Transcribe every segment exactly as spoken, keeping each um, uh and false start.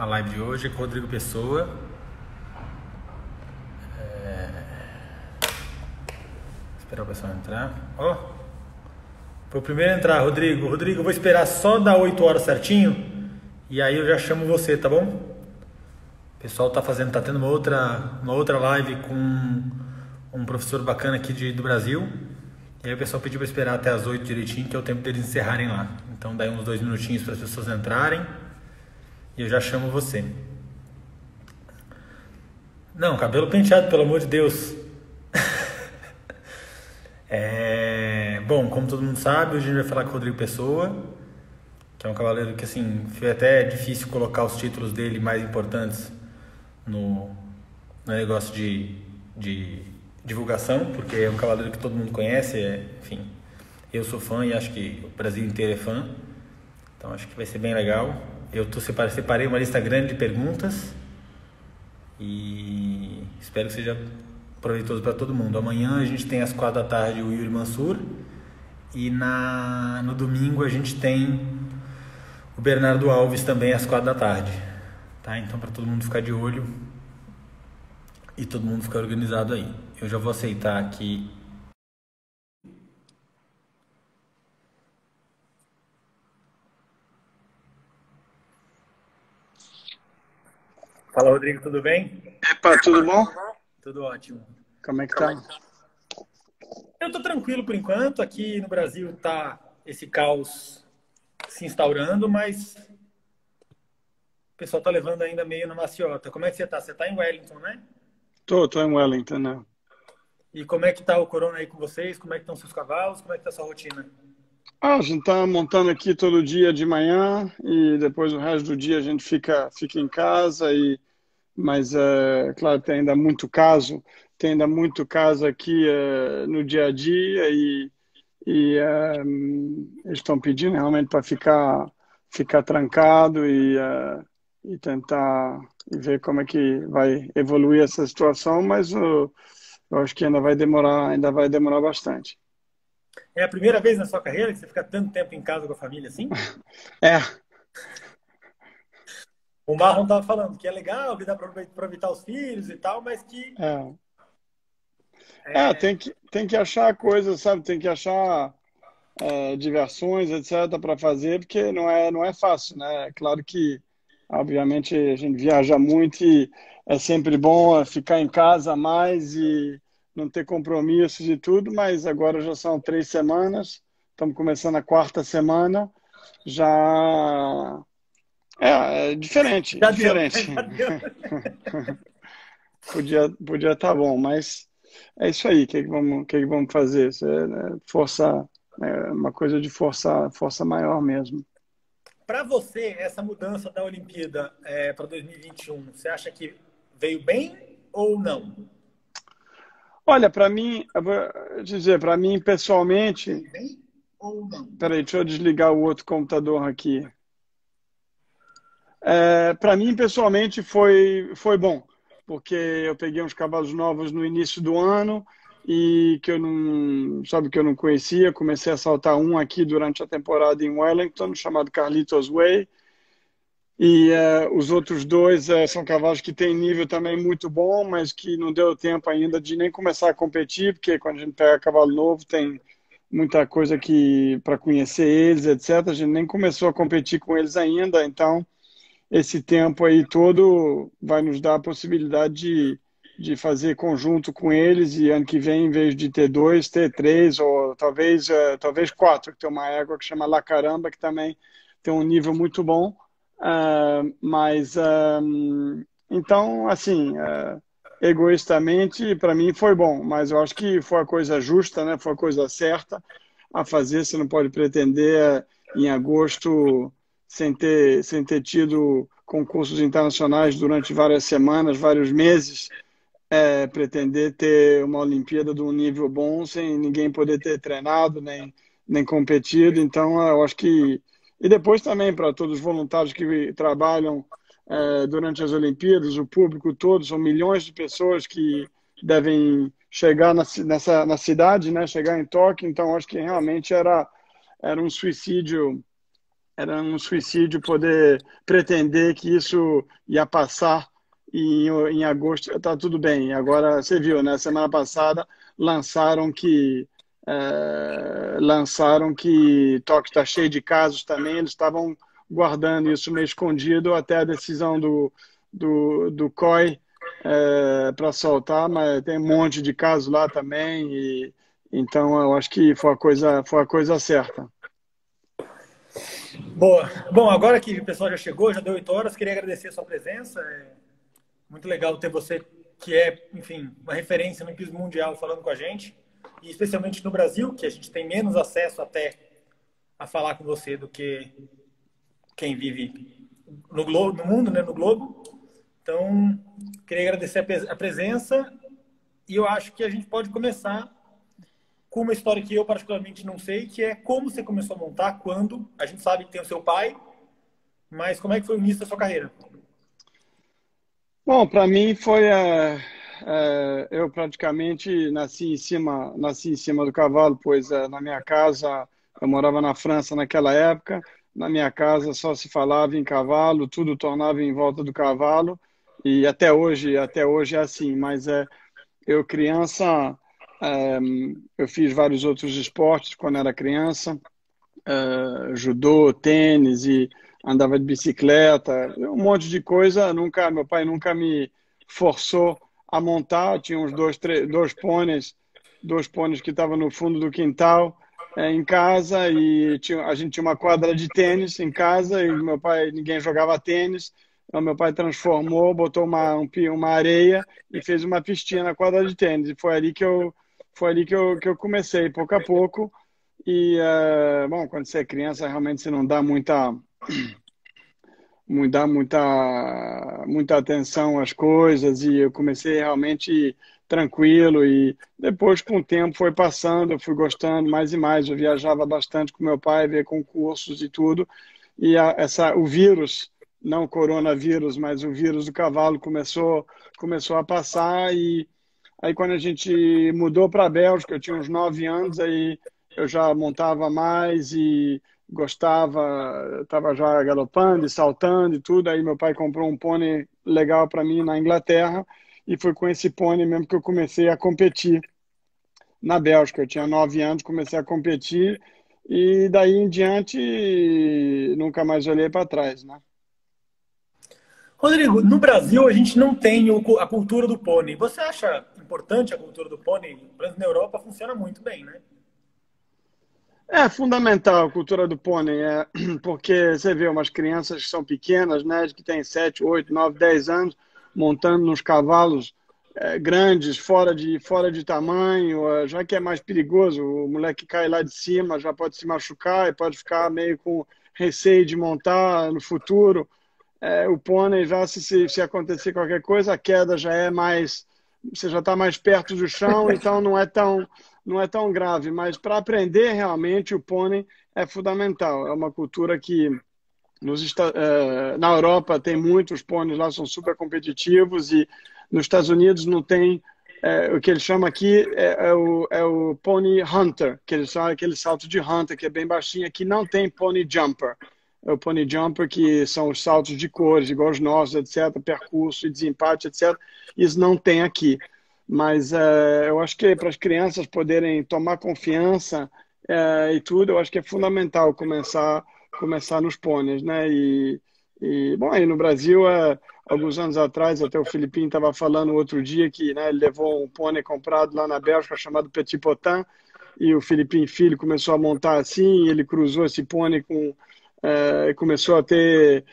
a live de hoje com o Rodrigo Pessoa. É... Esperar o pessoal entrar. Ó, oh, foi o primeiro a entrar, Rodrigo. Rodrigo, eu vou esperar só dar oito horas certinho e aí eu já chamo você, tá bom? O pessoal tá fazendo, tá tendo uma outra, uma outra live com um professor bacana aqui de, do Brasil. E aí o pessoal pediu para esperar até as oito direitinho, que é o tempo deles encerrarem lá. Então daí uns dois minutinhos para as pessoas entrarem e eu já chamo você. Não, cabelo penteado, pelo amor de Deus. é... Bom, como todo mundo sabe, hoje a gente vai falar com o Rodrigo Pessoa, que é um cavaleiro que, assim, foi até difícil colocar os títulos dele mais importantes no, no negócio de... de divulgação, porque é um cavaleiro que todo mundo conhece, é, enfim, eu sou fã e acho que o Brasil inteiro é fã, então acho que vai ser bem legal. Eu tô, separei, separei uma lista grande de perguntas e espero que seja proveitoso para todo mundo. Amanhã a gente tem às quatro da tarde o Yuri Mansur e na, no domingo a gente tem o Bernardo Alves também às quatro da tarde, tá? Então para todo mundo ficar de olho e todo mundo ficar organizado aí. Eu já vou aceitar aqui. Fala, Rodrigo, tudo bem? Epa, tudo bom? Tudo ótimo. Como é que tá? Eu tô tranquilo por enquanto. Aqui no Brasil tá esse caos se instaurando, mas o pessoal tá levando ainda meio na maciota. Como é que você tá? Você tá em Wellington, né? Tô, tô em Wellington, né? E como é que tá o corona aí com vocês? Como é que estão seus cavalos? Como é que tá a sua rotina? Ah, a gente tá montando aqui todo dia de manhã e depois o resto do dia a gente fica, fica em casa. E, mas, é, claro, tem ainda muito caso, tem ainda muito caso aqui é, no dia a dia e, e é, eles estão pedindo realmente para ficar, ficar trancado e, é, e tentar e ver como é que vai evoluir essa situação, mas o eu acho que ainda vai demorar, ainda vai demorar bastante. É a primeira vez na sua carreira que você fica tanto tempo em casa com a família assim? É, O Marlon tava falando que é legal, que dá para aproveitar os filhos e tal, mas que é, é, é, tem que, tem que achar coisas, sabe? Tem que achar é, diversões, etc, para fazer, porque não é, não é fácil, né? É claro que, obviamente, a gente viaja muito e é sempre bom ficar em casa mais e não ter compromissos e tudo, mas agora já são três semanas, estamos começando a quarta semana, já é, é diferente, já deu, diferente. já deu. Podia, podia estar bom, mas é isso aí. O que, é que vamos, o que, é que vamos fazer? Isso é, né, força, é uma coisa de força, força maior mesmo. Para você, essa mudança da Olimpíada é, para dois mil e vinte e um, você acha que veio bem ou não? Olha, para mim, eu vou dizer, para mim pessoalmente, Veio bem ou não? peraí, deixa eu desligar o outro computador aqui. É, para mim pessoalmente foi, foi bom, porque eu peguei uns cavalos novos no início do ano e que eu não, sabe, que eu não conhecia, comecei a saltar um aqui durante a temporada em Wellington, chamado Carlitos Way, e uh, os outros dois uh, são cavalos que têm nível também muito bom, mas que não deu tempo ainda de nem começar a competir, porque quando a gente pega cavalo novo tem muita coisa que para conhecer eles, etcétera. A gente nem começou a competir com eles ainda, então esse tempo aí todo vai nos dar a possibilidade de, de fazer conjunto com eles e ano que vem, em vez de ter dois, ter três ou talvez, uh, talvez quatro, que tem uma égua que chama La Caramba, que também tem um nível muito bom. Uh, mas, um, então, assim, uh, egoístamente, para mim foi bom, mas eu acho que foi a coisa justa, né? Foi a coisa certa a fazer. Você não pode pretender em agosto sem ter, sem ter tido concursos internacionais durante várias semanas, vários meses, é, pretender ter uma Olimpíada de um nível bom sem ninguém poder ter treinado, nem, nem competido. Então, eu acho que... E depois também para todos os voluntários que trabalham é, durante as Olimpíadas, o público todo, são milhões de pessoas que devem chegar na, nessa, na cidade, né, chegar em Tóquio. Então, acho que realmente era, era um suicídio era um suicídio poder pretender que isso ia passar e em, em agosto está tudo bem. Agora, você viu, né? Semana passada lançaram que é, lançaram que Tóquio está cheio de casos também. Eles estavam guardando isso meio escondido até a decisão do, do, do C O I é, para soltar, mas tem um monte de casos lá também. E, então, eu acho que foi a coisa, foi a coisa certa. Boa. Bom, agora que o pessoal já chegou, já deu oito horas, queria agradecer a sua presença. É muito legal ter você, que é, enfim, uma referência no piso mundial, falando com a gente. E especialmente no Brasil, que a gente tem menos acesso até a falar com você do que quem vive no, globo, no mundo, né, no globo. Então, queria agradecer a presença e eu acho que a gente pode começar com uma história que eu particularmente não sei, que é como você começou a montar, quando. A gente sabe que tem o seu pai, mas como é que foi o início da sua carreira? Bom, para mim foi é, é, eu praticamente nasci em cima nasci em cima do cavalo, pois é, na minha casa eu morava na França naquela época. Na minha casa só se falava em cavalo, tudo tornava em volta do cavalo e até hoje até hoje é assim. Mas é, eu criança é, eu fiz vários outros esportes quando era criança, é, judô, tênis e andava de bicicleta, um monte de coisa. Nunca, meu pai nunca me forçou a montar. Eu tinha uns dois, três, dois pôneis, dois pôneis que estavam no fundo do quintal é, em casa e tinha, a gente tinha uma quadra de tênis em casa e meu pai, ninguém jogava tênis. Então, meu pai transformou, botou uma, um, uma areia e fez uma pistinha na quadra de tênis. E foi ali que eu, foi ali que eu, que eu comecei, pouco a pouco. E, uh, bom, quando você é criança, realmente você não dá muita dá muita, muita atenção às coisas e eu comecei realmente tranquilo e depois com o tempo foi passando, eu fui gostando mais e mais. Eu viajava bastante com meu pai, ver concursos e tudo e a, essa, o vírus, não o coronavírus, mas o vírus do cavalo começou, começou a passar e aí quando a gente mudou para a Bélgica, eu tinha uns nove anos, aí eu já montava mais e gostava, estava já galopando e saltando e tudo. Aí meu pai comprou um pônei legal para mim na Inglaterra e foi com esse pônei mesmo que eu comecei a competir na Bélgica. Eu tinha nove anos, comecei a competir e daí em diante nunca mais olhei para trás, né? Rodrigo, no Brasil a gente não tem a cultura do pônei. Você acha importante a cultura do pônei? Por exemplo, na Europa funciona muito bem, né? É fundamental a cultura do pônei, é, porque você vê umas crianças que são pequenas, né, que têm sete, oito, nove, dez anos, montando nos cavalos é, grandes, fora de, fora de tamanho, já que é mais perigoso, o moleque cai lá de cima, já pode se machucar e pode ficar meio com receio de montar no futuro. É, o pônei já, se, se, se acontecer qualquer coisa, a queda já é mais, você já está mais perto do chão, então não é tão não é tão grave, mas para aprender realmente o pônei é fundamental. É uma cultura que nos, uh, na Europa tem muitos pôneis lá, são super competitivos e nos Estados Unidos não tem, uh, o que eles chamam aqui é, é, o, é o pony hunter, que eles chamam aquele salto de hunter, que é bem baixinho. Aqui não tem pony jumper. É o pony jumper, que são os saltos de cores, igual os nossos, etcétera, percurso e desempate, etcétera. Isso não tem aqui. Mas uh, eu acho que para as crianças poderem tomar confiança uh, e tudo, eu acho que é fundamental começar, começar nos pôneis, né? E, e, bom, aí no Brasil, uh, alguns anos atrás, até o Filipinho estava falando outro dia que, né, ele levou um pônei comprado lá na Bélgica chamado Petit Potin e o Filipinho Filho começou a montar assim, e ele cruzou esse pônei com... Uh, começou a ter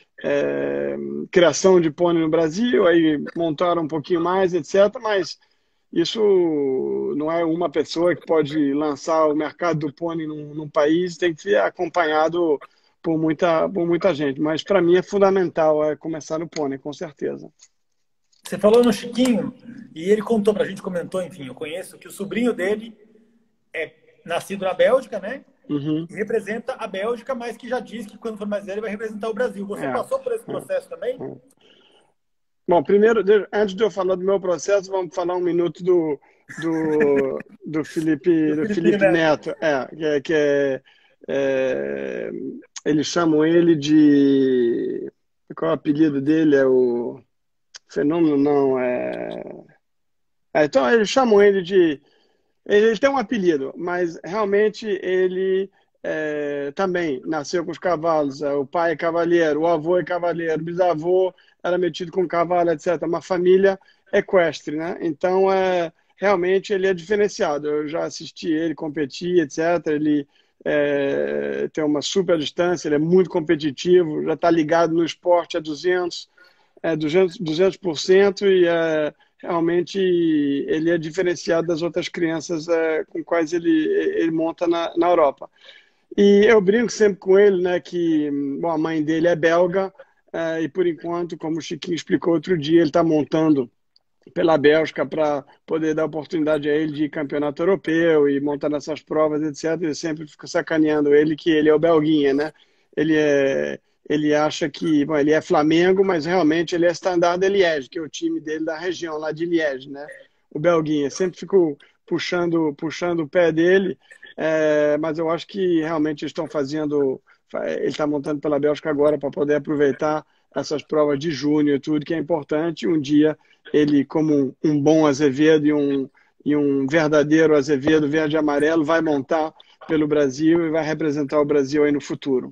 uh, criação de pônei no Brasil, aí montaram um pouquinho mais, etcétera. Mas isso não é uma pessoa que pode lançar o mercado do pônei num, num país, tem que ser acompanhado por muita, por muita gente. Mas para mim é fundamental é começar no pônei, com certeza. Você falou no Chiquinho e ele contou pra gente, comentou, enfim, eu conheço que o sobrinho dele é nascido na Bélgica, né? Uhum. E representa a Bélgica, mas que já diz que quando for mais velho vai representar o Brasil. Você é. passou por esse processo é. também? É. Bom, primeiro, antes de eu falar do meu processo, vamos falar um minuto do, do, do Felipe, do Felipe Neto, é, que, é, que é, é, eles chamam ele de... Qual é o apelido dele? É o... Fenômeno, não, é... é então, eles chamam ele de... Ele tem um apelido, mas realmente ele é, também nasceu com os cavalos. O pai é cavaleiro, o avô é cavaleiro, o bisavô era metido com cavalo, etcétera. Uma família equestre, né? Então, é, realmente ele é diferenciado. Eu já assisti ele competir, etcétera. Ele é, tem uma super distância, ele é muito competitivo, já está ligado no esporte há duzentos, é, duzentos, duzentos por cento e é, realmente ele é diferenciado das outras crianças é, com quais ele, ele monta na, na Europa. E eu brinco sempre com ele, né, que bom, a mãe dele é belga é, e por enquanto, como o Chiquinho explicou outro dia, ele está montando pela Bélgica para poder dar oportunidade a ele de ir campeonato europeu e montar nessas provas, etcétera. Eu sempre fico sacaneando ele que ele é o belguinha, né? Ele é ele acha que, bom, ele é Flamengo, mas realmente ele é Standard de Liège, que é o time dele da região lá de Liège, né? O belguinha. Sempre fico puxando puxando o pé dele, é, mas eu acho que realmente eles estão fazendo, ele está montando pela Bélgica agora para poder aproveitar essas provas de junho e tudo, que é importante. Um dia ele, como um, um bom Azevedo e um, e um verdadeiro Azevedo verde e amarelo, vai montar pelo Brasil e vai representar o Brasil aí no futuro.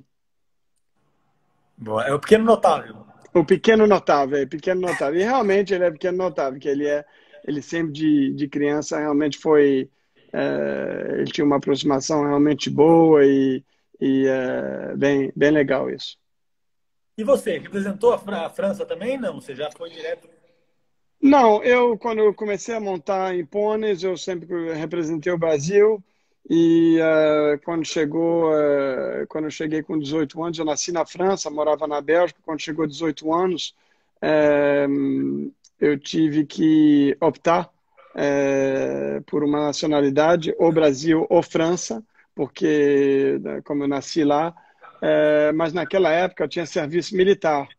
Boa. É o pequeno notável. O pequeno notável, é, pequeno notável. E realmente ele é pequeno notável, que ele é, ele sempre de, de criança realmente foi, é, ele tinha uma aproximação realmente boa e, e é, bem, bem legal isso. E você, representou a, Fra- a França também? Não, você já foi direto. Não, eu quando eu comecei a montar em pôneis, eu sempre representei o Brasil e eh, quando chegou, eh, quando eu cheguei com dezoito anos, eu nasci na França, morava na Bélgica. Quando chegou dezoito anos, eh, eu tive que optar eh, por uma nacionalidade, ou Brasil ou França, porque né, como eu nasci lá, eh, mas naquela época eu tinha serviço militar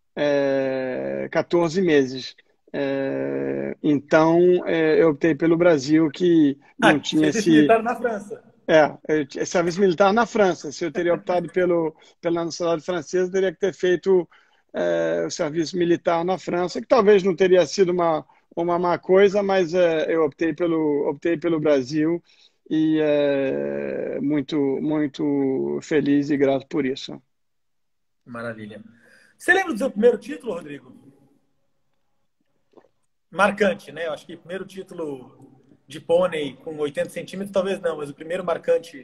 é, quatorze meses. É, então, é, eu optei pelo Brasil, que não Ah, tinha serviço esse. militar na França. É, eu tinha serviço militar na França. Se eu teria optado pelo, pela nacionalidade francesa, eu teria que ter feito é, o serviço militar na França, que talvez não teria sido uma, uma má coisa, mas é, eu optei pelo, optei pelo Brasil e é, muito, muito feliz e grato por isso. Maravilha. Você lembra do seu primeiro título, Rodrigo? Marcante, né? Eu acho que o primeiro título de pônei com oitenta centímetros, talvez não, mas o primeiro marcante.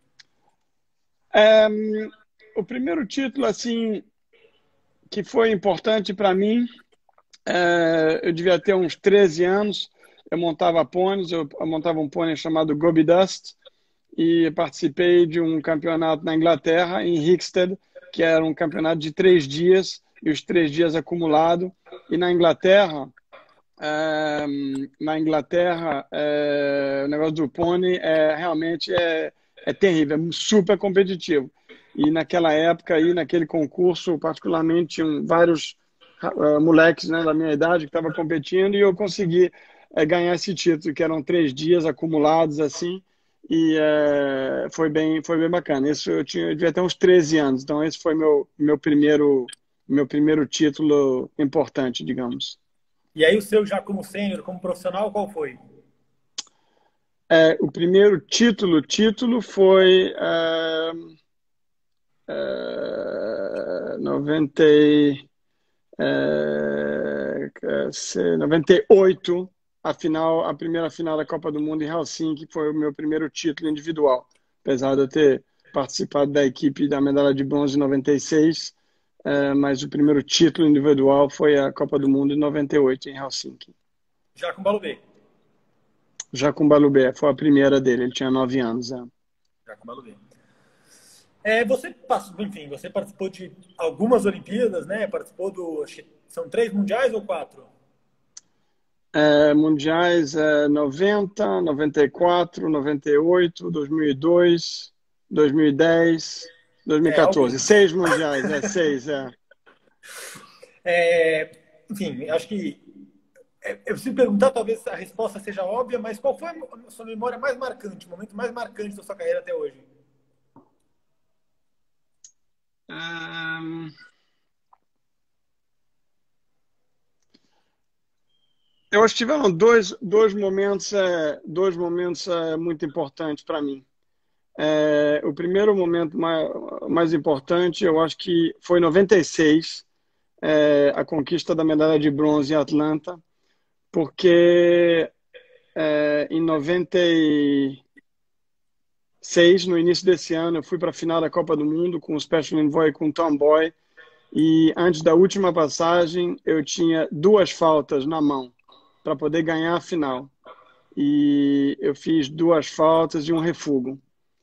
É, o primeiro título, assim, que foi importante para mim, é, eu devia ter uns treze anos, eu montava pôneis, eu montava um pônei chamado Gobi Dust e participei de um campeonato na Inglaterra, em Hickstead, que era um campeonato de três dias, e os três dias acumulado. E na Inglaterra, é, na Inglaterra, é, o negócio do pônei é, realmente é, é terrível, é super competitivo. E naquela época, aí, naquele concurso, particularmente, tinham vários uh, moleques, né, da minha idade que estavam competindo e eu consegui uh, ganhar esse título, que eram três dias acumulados, assim, e uh, foi bem, foi bem bacana. Isso eu tinha, eu devia ter uns treze anos, então esse foi meu, meu primeiro, meu primeiro título importante, digamos. E aí o seu já como sênior, como profissional, qual foi? É, o primeiro título, título foi uh, uh, noventa, uh, noventa e oito, a final, a primeira final da Copa do Mundo em Helsinki, foi o meu primeiro título individual. Apesar de eu ter participado da equipe da medalha de bronze em noventa e seis, uh, mas o primeiro título individual foi a Copa do Mundo em noventa e oito, em Helsinki. Já com Balubê. Já com o Balubé, foi a primeira dele, ele tinha nove anos. É. Já com Balubê. É, você passou, enfim, você participou de algumas Olimpíadas, né? Participou do, acho que são três mundiais ou quatro? É, mundiais é, noventa, noventa e quatro, noventa e oito, dois mil e dois, dois mil e dez, É, dois mil e quatorze. alguns. Seis mundiais, é seis, é. É, enfim, acho que é, eu preciso perguntar, talvez a resposta seja óbvia, mas qual foi a sua memória mais marcante, o momento mais marcante da sua carreira até hoje? Ahn, eu acho que tiveram dois, dois momentos, é, dois momentos é, muito importantes para mim. É, o primeiro momento mais, mais importante, eu acho que foi em noventa e seis, é, a conquista da medalha de bronze em Atlanta, porque é, em noventa e seis, no início desse ano, eu fui para a final da Copa do Mundo com o Special Envoy com o Tom Boy, e antes da última passagem, eu tinha duas faltas na mão para poder ganhar a final. E eu fiz duas faltas e um refugo.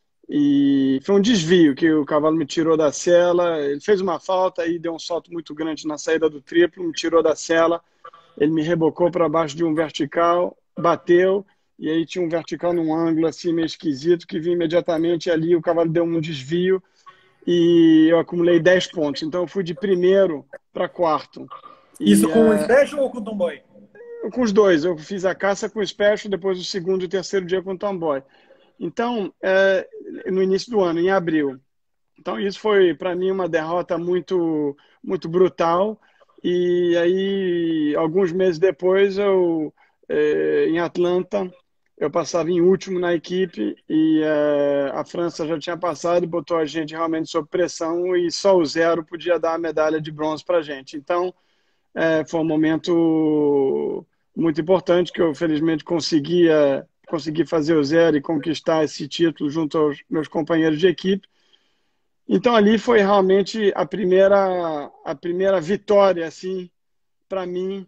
E foi um desvio que o cavalo me tirou da sela. Ele fez uma falta e deu um salto muito grande na saída do triplo, me tirou da sela. Ele me rebocou para baixo de um vertical, bateu, e aí tinha um vertical num ângulo assim meio esquisito que vinha imediatamente ali. O cavalo deu um desvio e eu acumulei dez pontos. Então eu fui de primeiro para quarto. Isso E com o uh, Special ou com o Tomboy? com os dois, eu fiz a caça com o Special, depois o segundo e o terceiro dia com o Tomboy. Então, é, no início do ano, em abril. Então, isso foi, para mim, uma derrota muito, muito brutal. E aí, alguns meses depois, eu, é, em Atlanta, eu passava em último na equipe e é, a França já tinha passado e botou a gente realmente sob pressão e só o zero podia dar a medalha de bronze para a gente. Então, é, foi um momento muito importante que eu, felizmente, conseguia, consegui fazer o zero e conquistar esse título junto aos meus companheiros de equipe. Então, ali foi realmente a primeira, a primeira vitória, assim, para mim,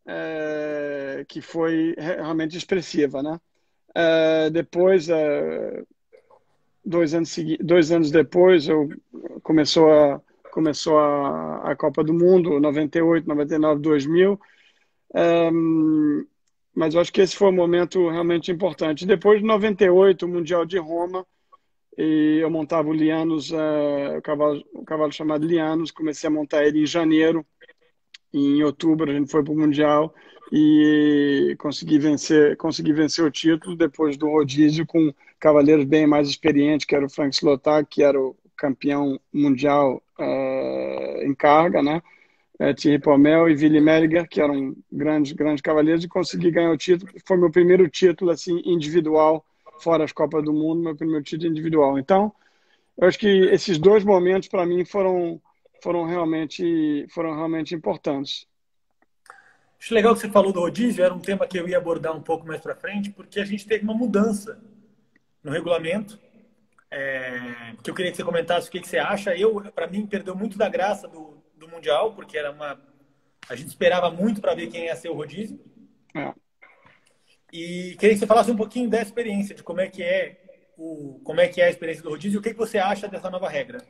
é, que foi realmente expressiva, né? É, depois, é, dois anos, segui- dois anos depois, eu começou a, começou a, a Copa do Mundo, noventa e oito, noventa e nove, dois mil. Um, mas eu acho que esse foi um momento realmente importante. Depois de noventa e oito, o Mundial de Roma, e eu montava o Lianos, uh, o, cavalo, o cavalo chamado Lianos, comecei a montar ele em janeiro, e em outubro a gente foi para o Mundial e consegui vencer, consegui vencer o título depois do rodízio com cavaleiros bem mais experientes, que era o Frank Slotak, que era o campeão mundial uh, em carga, né? É, Thierry Pommel e Willy Melliger, que eram grandes, grandes cavaleiros, e consegui ganhar o título. Foi meu primeiro título assim individual, fora as Copas do Mundo, meu primeiro título individual. Então, eu acho que esses dois momentos para mim foram foram realmente foram realmente importantes. Acho legal que você falou do rodízio, era um tema que eu ia abordar um pouco mais para frente, porque a gente teve uma mudança no regulamento, é, que eu queria que você comentasse o que, que você acha. Eu, para mim, perdeu muito da graça do, do Mundial, porque era uma, a gente esperava muito para ver quem ia ser o rodízio. É. E queria que você falasse um pouquinho da experiência, de como é que é o, como é que é a experiência do rodízio e o que, que você acha dessa nova regra.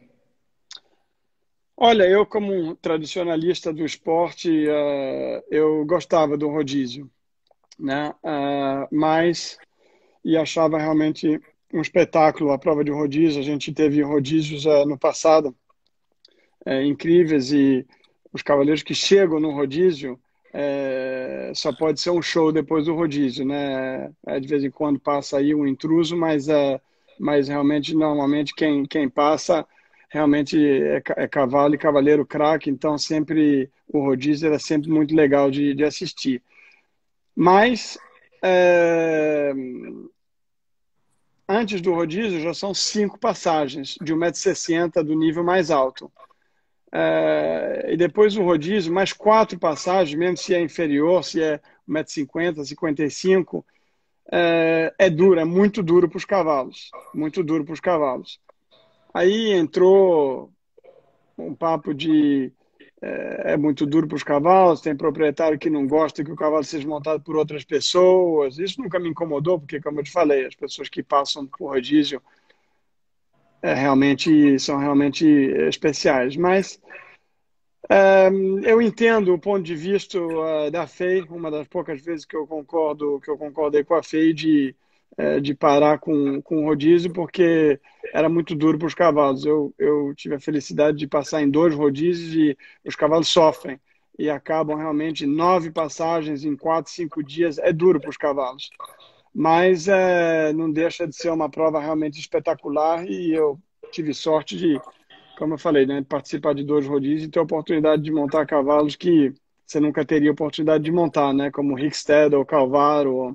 Olha, eu como um tradicionalista do esporte, uh, eu gostava do rodízio, né? Uh, mas e achava realmente um espetáculo a prova de rodízio. A gente teve rodízios uh, no passado uh, incríveis e os cavaleiros que chegam no rodízio uh, só pode ser um show depois do rodízio, né? Uh, de vez em quando passa aí um intruso, mas, uh, mas realmente, normalmente, quem, quem passa realmente é, é cavalo e cavaleiro craque, então sempre o rodízio era sempre muito legal de, de assistir. Mas é, antes do rodízio já são cinco passagens de um metro e sessenta do nível mais alto. É, e depois do rodízio, mais quatro passagens, mesmo se é inferior, se é um metro e cinquenta, cinquenta e cinco, é, é duro, é muito duro para os cavalos. Muito duro para os cavalos. Aí entrou um papo de é, é muito duro para os cavalos, tem proprietário que não gosta que o cavalo seja montado por outras pessoas. Isso nunca me incomodou, porque, como eu te falei, as pessoas que passam por rodízio é, realmente, são realmente especiais. Mas é, eu entendo o ponto de vista uh, da F E I, uma das poucas vezes que eu concordo, que eu concordei com a F E I de, uh, de parar com, com o rodízio, porque era muito duro para os cavalos. Eu, eu tive a felicidade de passar em dois rodízios e os cavalos sofrem e acabam realmente nove passagens em quatro, cinco dias. É duro para os cavalos, mas uh, não deixa de ser uma prova realmente espetacular e eu tive sorte de como eu falei, né, participar de dois rodízios e ter a oportunidade de montar cavalos que você nunca teria oportunidade de montar, né, como Hickstead ou Calvaro.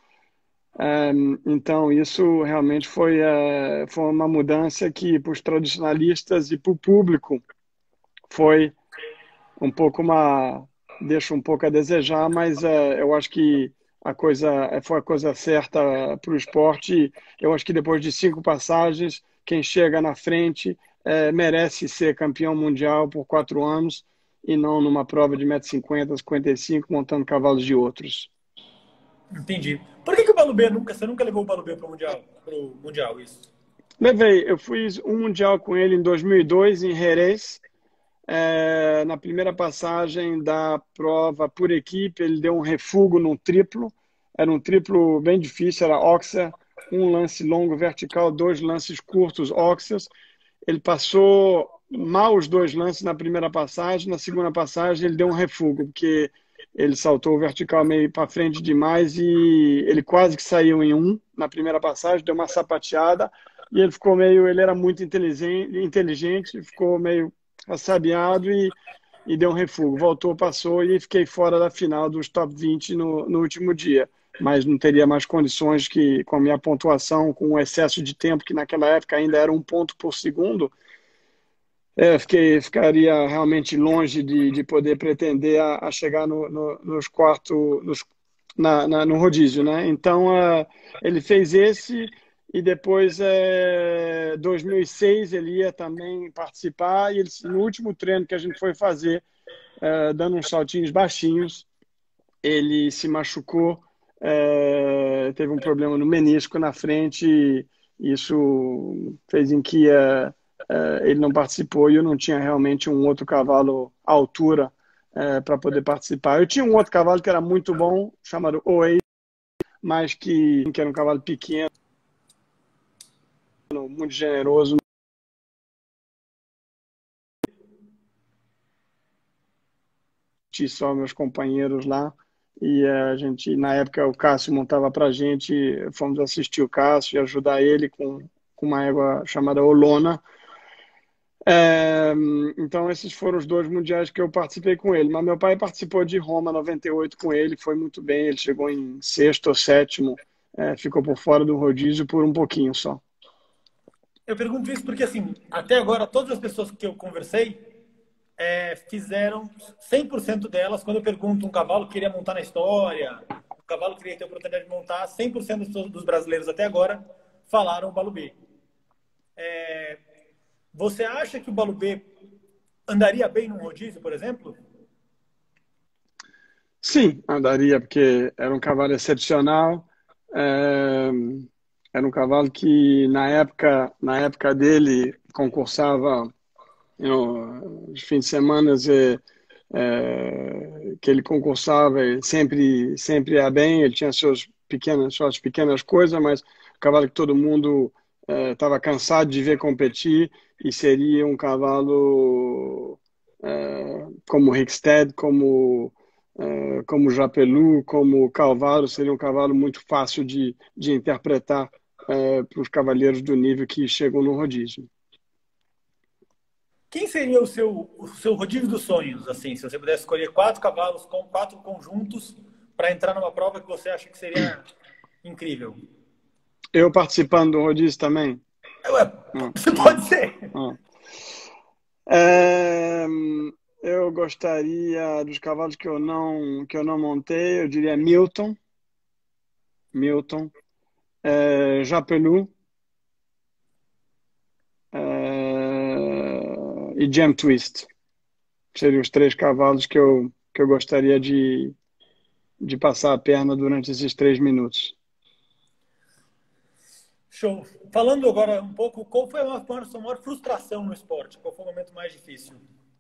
É, então, isso realmente foi, é, foi uma mudança que, para os tradicionalistas e para o público, foi um pouco uma... deixa um pouco a desejar, mas é, eu acho que a coisa foi a coisa certa para o esporte. Eu acho que depois de cinco passagens, quem chega na frente é, merece ser campeão mundial por quatro anos e não numa prova de um metro e cinquenta, cinquenta e cinco, montando cavalos de outros. Entendi. Por que, que o Balubê nunca, você nunca levou o Balubê para o Mundial? Pro Mundial, isso. Levei, eu fiz um mundial com ele em dois mil e dois, em Jerez. É, na primeira passagem da prova por equipe, ele deu um refúgio num triplo. Era um triplo bem difícil, era óxia, um lance longo vertical, dois lances curtos óxios. Ele passou mal os dois lances na primeira passagem, na segunda passagem ele deu um refúgio, porque ele saltou o vertical meio para frente demais e ele quase que saiu em um na primeira passagem, deu uma sapateada e ele ficou meio, ele era muito inteligente, inteligente ficou meio assabiado e, e deu um refúgio. Voltou, passou e fiquei fora da final dos top vinte no, no último dia. Mas não teria mais condições que, com a minha pontuação, com o excesso de tempo, que naquela época ainda era um ponto por segundo, é, fiquei, ficaria realmente longe de, de poder pretender a, a chegar no, no, nos quartos, nos, na, na, no rodízio, né? Então, uh, ele fez esse e depois, é, dois mil e seis, ele ia também participar e ele, no último treino que a gente foi fazer, é, dando uns saltinhos baixinhos, ele se machucou, é, teve um problema no menisco na frente e isso fez em que é, é, ele não participou e eu não tinha realmente um outro cavalo à altura é, para poder participar. Eu tinha um outro cavalo que era muito bom, chamado Oasis, mas que, que era um cavalo pequeno, muito generoso. Só meus companheiros lá. E a gente, na época, o Cássio montava pra gente, fomos assistir o Cássio e ajudar ele com, com uma égua chamada Olona. É, então, esses foram os dois mundiais que eu participei com ele. Mas meu pai participou de Roma noventa e oito com ele, foi muito bem. Ele chegou em sexto ou sétimo, é, ficou por fora do rodízio por um pouquinho só. Eu pergunto isso porque, assim, até agora, todas as pessoas que eu conversei é, fizeram cem por cento delas, quando eu pergunto um cavalo que queria montar na história, um cavalo que queria ter a oportunidade de montar, cem por cento dos brasileiros até agora falaram o Balubê. É, você acha que o Balubê andaria bem num rodízio, por exemplo? Sim, andaria, porque era um cavalo excepcional. É, era um cavalo que, na época, na época dele, concursava, you know, os fins de semana é, é, que ele concursava, ele sempre, sempre ia bem, ele tinha suas pequenas, suas pequenas coisas, mas um cavalo que todo mundo estava é, cansado de ver competir e seria um cavalo é, como Hickstead, como Uh, como Japelu, como Calvaro, seria um cavalo muito fácil de, de interpretar uh, para os cavaleiros do nível que chegam no rodízio. Quem seria o seu, o seu rodízio dos sonhos, assim, se você pudesse escolher quatro cavalos com quatro conjuntos para entrar numa prova que você acha que seria incrível? Eu participando do rodízio também? Ué, ah, pode ser. Ah. É... Eu gostaria dos cavalos que eu não que eu não montei, eu diria Milton, Milton, é, Japelu é, e Jam Twist. Seriam os três cavalos que eu que eu gostaria de de passar a perna durante esses três minutos. Show. Falando agora um pouco, qual foi a maior, sua maior frustração no esporte? Qual foi o momento mais difícil?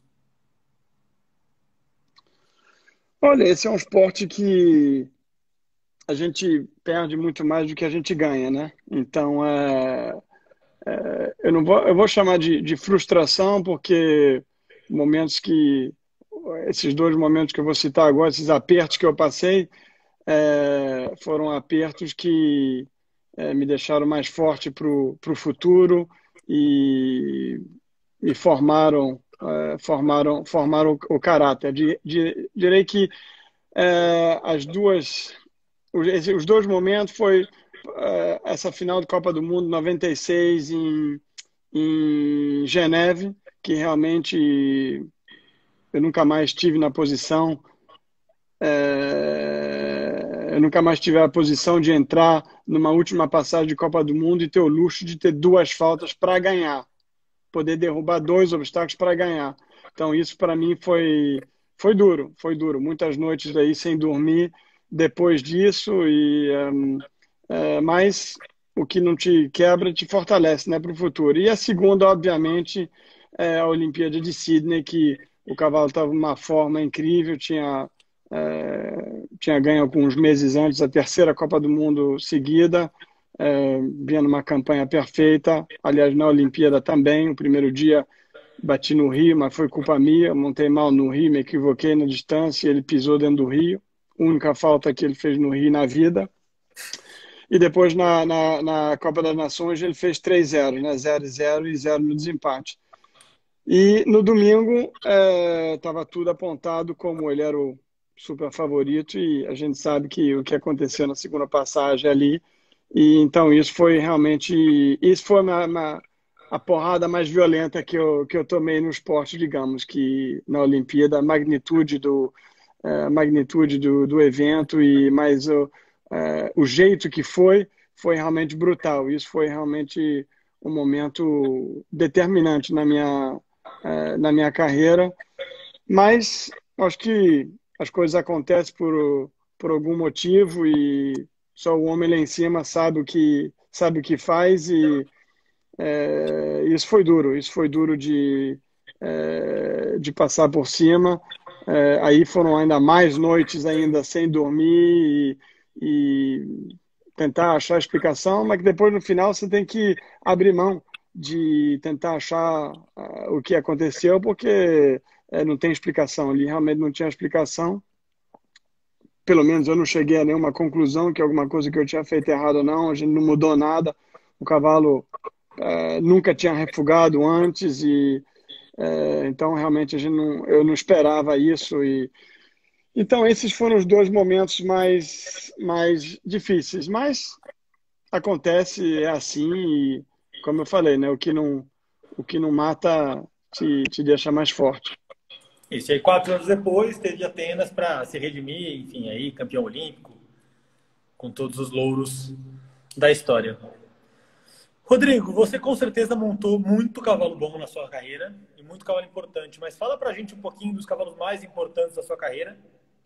Olha, esse é um esporte que a gente perde muito mais do que a gente ganha, né? Então, é, é, eu não vou, eu vou chamar de, de frustração, porque momentos que, esses dois momentos que eu vou citar agora, esses apertos que eu passei, é, foram apertos que é, me deixaram mais forte para o futuro e e formaram, eh, formaram, formaram o caráter. Di- di- Direi que eh, as duas, os, esse- os dois momentos foi eh, essa final de Copa do Mundo noventa e seis em, em Geneve, que realmente eu nunca mais estive na posição, eh, eu nunca mais tive a posição de entrar numa última passagem de Copa do Mundo e ter o luxo de ter duas faltas para ganhar, poder derrubar dois obstáculos para ganhar. Então isso para mim foi foi duro, foi duro. Muitas noites aí sem dormir depois disso e um, é, mas o que não te quebra te fortalece, né, para o futuro. E a segunda, obviamente, é a Olimpíada de Sydney, que o cavalo estava numa forma incrível, tinha é, tinha ganho alguns meses antes a terceira Copa do Mundo seguida, é, vinha numa campanha perfeita. Aliás, na Olimpíada também, o primeiro dia bati no rio, mas foi culpa minha, montei mal no rio, me equivoquei na distância, ele pisou dentro do rio, única falta que ele fez no rio na vida. E depois na, na, na Copa das Nações ele fez três zero, né? zero a zero e zero no desempate. E no domingo estava tudo apontado como ele era o super favorito e a gente sabe que o que aconteceu na segunda passagem ali. E então isso foi realmente, isso foi uma, uma- a porrada mais violenta que eu, que eu tomei no esporte, digamos, que na Olimpíada, a magnitude do, eh, a magnitude do, do evento e mais o, eh, o jeito que foi, foi realmente brutal. Isso foi realmente um momento determinante na minha, eh, na minha carreira, mas acho que as coisas acontecem por, por algum motivo e só o homem lá em cima sabe o que, sabe o que faz e é, isso foi duro, isso foi duro de, é, de passar por cima. É, aí foram ainda mais noites ainda sem dormir e, e tentar achar explicação, mas que depois no final você tem que abrir mão de tentar achar ah, o que aconteceu, porque é, não tem explicação ali, realmente não tinha explicação. Pelo menos eu não cheguei a nenhuma conclusão que alguma coisa que eu tinha feito errado ou não, a gente não mudou nada. O cavalo eh, nunca tinha refugado antes e eh, então realmente a gente não, eu não esperava isso e então esses foram os dois momentos mais mais difíceis, mas acontece, é assim e como eu falei, né, o que não o que não mata te, te deixa mais forte. Isso, e aí quatro anos depois teve Atenas para se redimir, enfim, aí campeão olímpico, com todos os louros da história. Rodrigo, você com certeza montou muito cavalo bom na sua carreira e muito cavalo importante, mas fala pra gente um pouquinho dos cavalos mais importantes da sua carreira.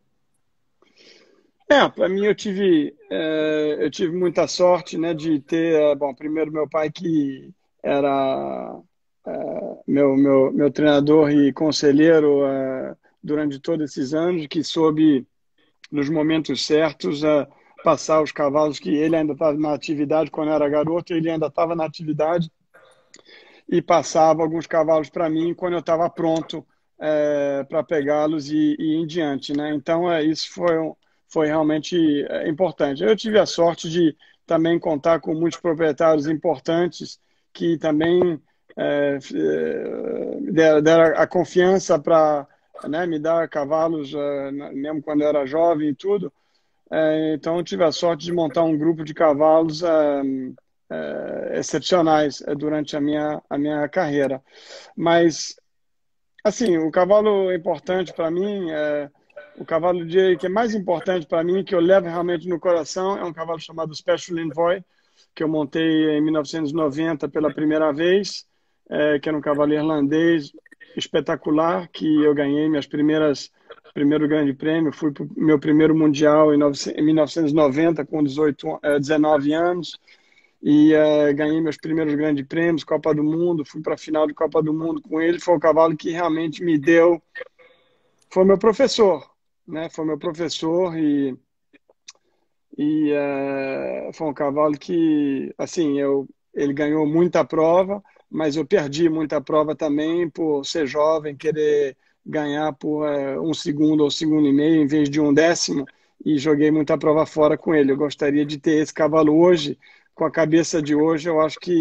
É, para mim eu tive, eh, eu tive muita sorte, né, de ter, eh, bom, primeiro meu pai que era eh, meu, meu, meu treinador e conselheiro eh, durante todos esses anos, que soube nos momentos certos eh, passar os cavalos que ele ainda estava na atividade quando eu era garoto, ele ainda estava na atividade e passava alguns cavalos para mim quando eu estava pronto é, para pegá-los e, e ir em diante, né? Então, é, isso foi, um- foi realmente é, importante. Eu tive a sorte de também contar com muitos proprietários importantes que também é, é, deram, deram a confiança para, né, me dar cavalos, é, mesmo quando eu era jovem e tudo. É, então, eu tive a sorte de montar um grupo de cavalos é, é, excepcionais é, durante a minha, a minha carreira. Mas, assim, o cavalo importante para mim, é, o cavalo de, que é mais importante para mim, que eu levo realmente no coração, é um cavalo chamado Special Envoy, que eu montei em mil novecentos e noventa pela primeira vez, é, que era um cavalo irlandês espetacular, que eu ganhei minhas primeiras primeiro grande prêmio, fui para o meu primeiro mundial em mil novecentos e noventa com dezoito, eh, dezenove anos e eh, ganhei meus primeiros grandes prêmios, Copa do Mundo, fui para a final de Copa do Mundo com ele, foi o cavalo que realmente me deu, foi meu professor, né? Foi meu professor e, e eh, foi um cavalo que, assim, eu, ele ganhou muita prova, mas eu perdi muita prova também por ser jovem, querer ganhar por eh, um segundo ou segundo e meio em vez de um décimo e joguei muita prova fora com ele. Eu gostaria de ter esse cavalo hoje, com a cabeça de hoje, eu acho que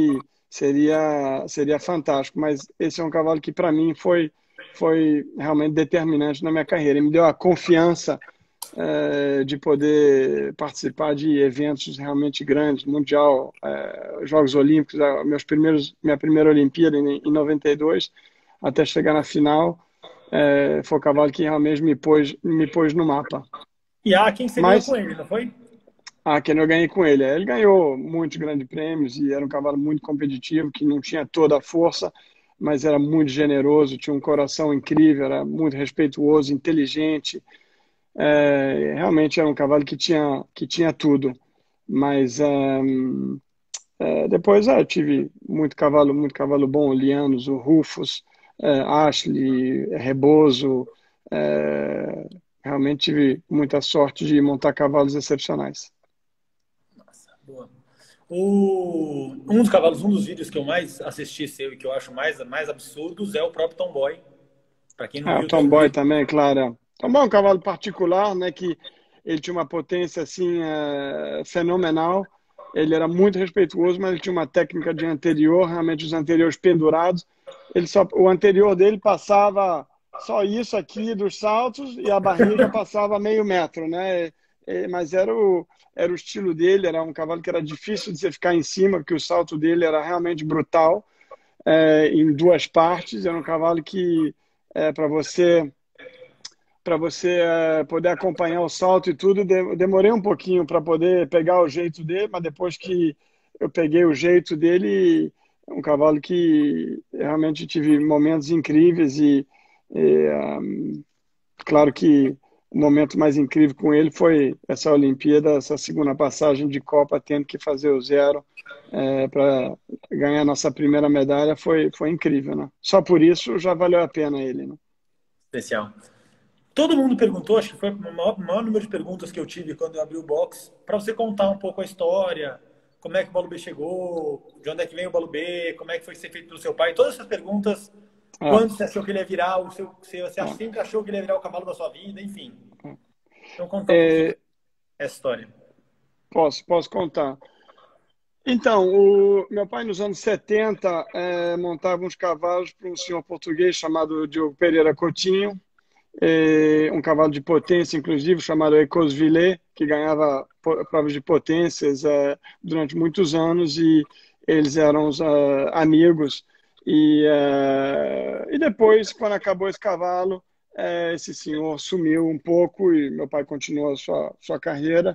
seria, seria fantástico. Mas esse é um cavalo que, para mim, foi, foi realmente determinante na minha carreira. Ele me deu a confiança é, de poder participar de eventos realmente grandes, Mundial, é, Jogos Olímpicos, meus primeiros, minha primeira Olimpíada em, em noventa e dois, até chegar na final, é, foi o cavalo que realmente me pôs, me pôs no mapa. E há quem você ganhou Mas com ele, não foi? ah, que eu ganhei com ele. Ele ganhou muitos grandes prêmios e era um cavalo muito competitivo, que não tinha toda a força, mas era muito generoso, tinha um coração incrível, era muito respeituoso, inteligente. É, realmente era um cavalo que tinha, que tinha tudo. Mas ehm, é, depois é, eu tive muito cavalo, muito cavalo bom, o Lianos, o Rufus, é, Ashley, Rebozo. É, realmente tive muita sorte de montar cavalos excepcionais. Boa. O, um dos cavalos, um dos vídeos que eu mais assisti seu e que eu acho mais, mais absurdos é o próprio Tomboy. Para quem não Ah, o viu, tem um Tomboy vídeo. também, claro. Tomboy é um cavalo particular, né, que ele tinha uma potência assim eh, fenomenal. Ele era muito respeituoso, mas ele tinha uma técnica de anterior, realmente os anteriores pendurados. Ele só, o anterior dele passava só isso aqui dos saltos e a barriga passava meio metro, né? Eh, Mas era o, era o estilo dele, era um cavalo que era difícil de você ficar em cima, porque o salto dele era realmente brutal, eh, em duas partes. Era um cavalo que é, para você para você é, poder acompanhar o salto e tudo. De- demorei um pouquinho para poder pegar o jeito dele, mas depois que eu peguei o jeito dele, é um cavalo que realmente tive momentos incríveis e, e, um, claro que o momento mais incrível com ele foi essa Olimpíada, essa segunda passagem de Copa, tendo que fazer o zero é, para ganhar nossa primeira medalha, foi, foi incrível, né? Só por isso já valeu a pena ele, né? Especial. Todo mundo perguntou, acho que foi o maior, maior número de perguntas que eu tive quando eu abri o box, para você contar um pouco a história, como é que o Balubê chegou, de onde é que vem o Balubê, como é que foi ser feito pelo seu pai, todas essas perguntas, É, quando você achou que ele ia virar, o seu, se você é, sempre achou que ele ia virar o cavalo da sua vida, enfim. Então contar um pouquinho é. essa história. Posso, posso contar. Então, o meu pai nos anos setenta eh, montava uns cavalos para um senhor português chamado Diogo Pereira Coutinho, eh, um cavalo de potência, inclusive, chamado Ecosville, que ganhava po- provas de potências eh, durante muitos anos e eles eram os, eh, amigos. E, eh, e depois, quando acabou esse cavalo, eh, esse senhor sumiu um pouco e meu pai continuou a sua, sua carreira.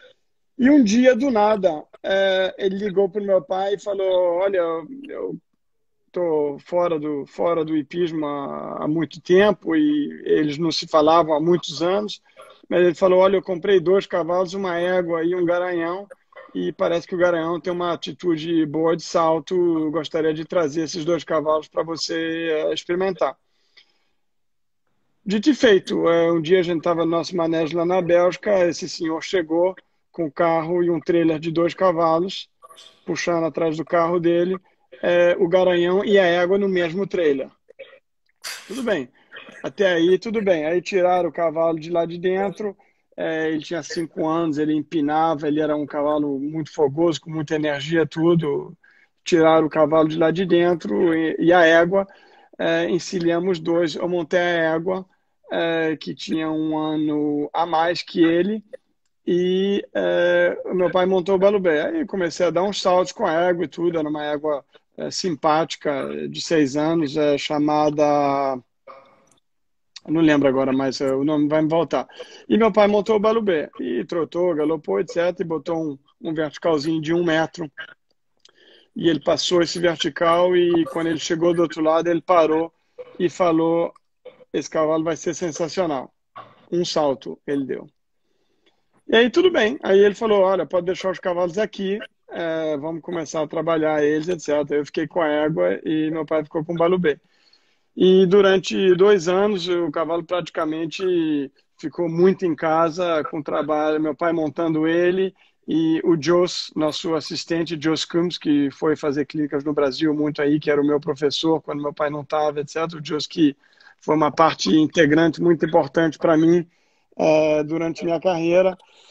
E um dia, do nada, é, ele ligou para o meu pai e falou: Olha, eu estou fora do, fora do hipismo há, há muito tempo e eles não se falavam há muitos anos. Mas ele falou: Olha, eu comprei dois cavalos, uma égua e um garanhão, e parece que o garanhão tem uma atitude boa de salto. Eu gostaria de trazer esses dois cavalos para você é, experimentar. Dito e feito, é, um dia a gente estava no nosso manejo lá na Bélgica, esse senhor chegou com o carro e um trailer de dois cavalos, puxando atrás do carro dele, é, o garanhão e a égua no mesmo trailer. Tudo bem. Até aí, tudo bem. Aí tiraram o cavalo de lá de dentro. É, ele tinha cinco anos, ele empinava, ele era um cavalo muito fogoso, com muita energia, tudo. Tiraram o cavalo de lá de dentro e, e a égua, é, encilhamos dois. Eu montei a égua, é, que tinha um ano a mais que ele, e é, o meu pai montou o Balubé. Aí eu comecei a dar uns saltos com a égua e tudo. Era uma égua é, simpática, de seis anos, é, chamada. Não lembro agora, mas é, o nome vai me voltar. E meu pai montou o Balubé. E trotou, galopou, etcétera. E botou um, um verticalzinho de um metro. E ele passou esse vertical. E quando ele chegou do outro lado, ele parou e falou: Esse cavalo vai ser sensacional. Um salto ele deu. E aí tudo bem. Aí ele falou: Olha, pode deixar os cavalos aqui, é, vamos começar a trabalhar eles, etcétera. Eu fiquei com a égua e meu pai ficou com o Balubê. E durante dois anos o cavalo praticamente ficou muito em casa com o trabalho, meu pai montando ele e o Jos, nosso assistente, Jos Combs, que foi fazer clínicas no Brasil muito aí, que era o meu professor quando meu pai não estava, etcétera. O Jos que foi uma parte integrante muito importante para mim, é, durante minha carreira.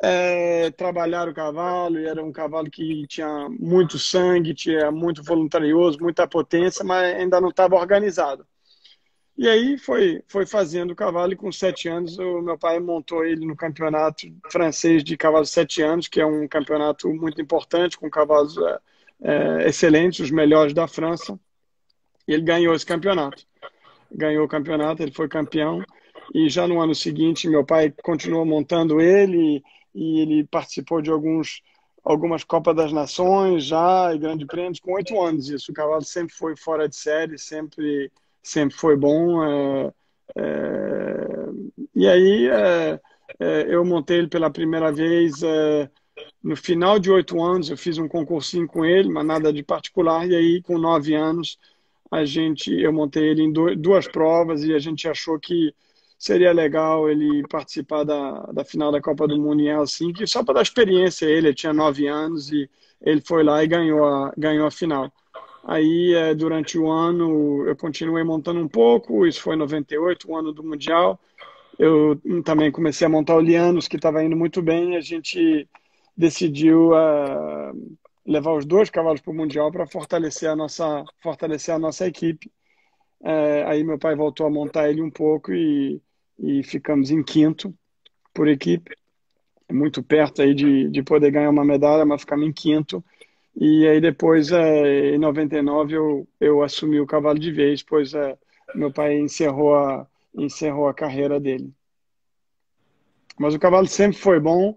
é, trabalhar o cavalo, e era um cavalo que tinha muito sangue, tinha muito voluntarioso, muita potência, mas ainda não estava organizado. E aí foi, foi fazendo o cavalo, e com sete anos o meu pai montou ele no campeonato francês de cavalos de sete anos, que é um campeonato muito importante, com cavalos é, é, excelentes, os melhores da França, e ele ganhou esse campeonato. Ganhou o campeonato, ele foi campeão, e já no ano seguinte meu pai continuou montando ele, e ele participou de alguns, algumas Copas das Nações já, e Grande Prêmios, com oito anos. Isso, o cavalo sempre foi fora de série, sempre, sempre foi bom. É, é, e aí é, é, eu montei ele pela primeira vez é, no final de oito anos, eu fiz um concursinho com ele, mas nada de particular, e aí com nove anos a gente, eu montei ele em duas provas, e a gente achou que seria legal ele participar da, da final da Copa do Mundo em Helsinki, só para dar experiência a ele. Ele tinha nove anos e ele foi lá e ganhou a, ganhou a final. Aí, é, durante o ano, eu continuei montando um pouco, isso foi em noventa e oito, o ano do Mundial. Eu também comecei a montar o Lianos, que estava indo muito bem, e a gente decidiu uh, levar os dois cavalos para o Mundial para fortalecer a nossa, fortalecer a nossa equipe. É, aí meu pai voltou a montar ele um pouco e, e ficamos em quinto por equipe, muito perto aí de, de poder ganhar uma medalha, mas ficamos em quinto. E aí depois, é, em noventa e nove, eu, eu assumi o cavalo de vez, pois é, meu pai encerrou a, encerrou a carreira dele. Mas o cavalo sempre foi bom,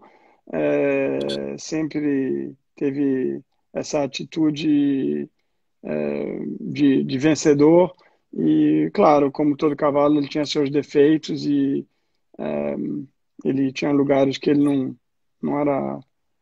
é, sempre teve essa atitude é, de, de vencedor. E, claro, como todo cavalo, ele tinha seus defeitos, e é, ele tinha lugares que ele não, não era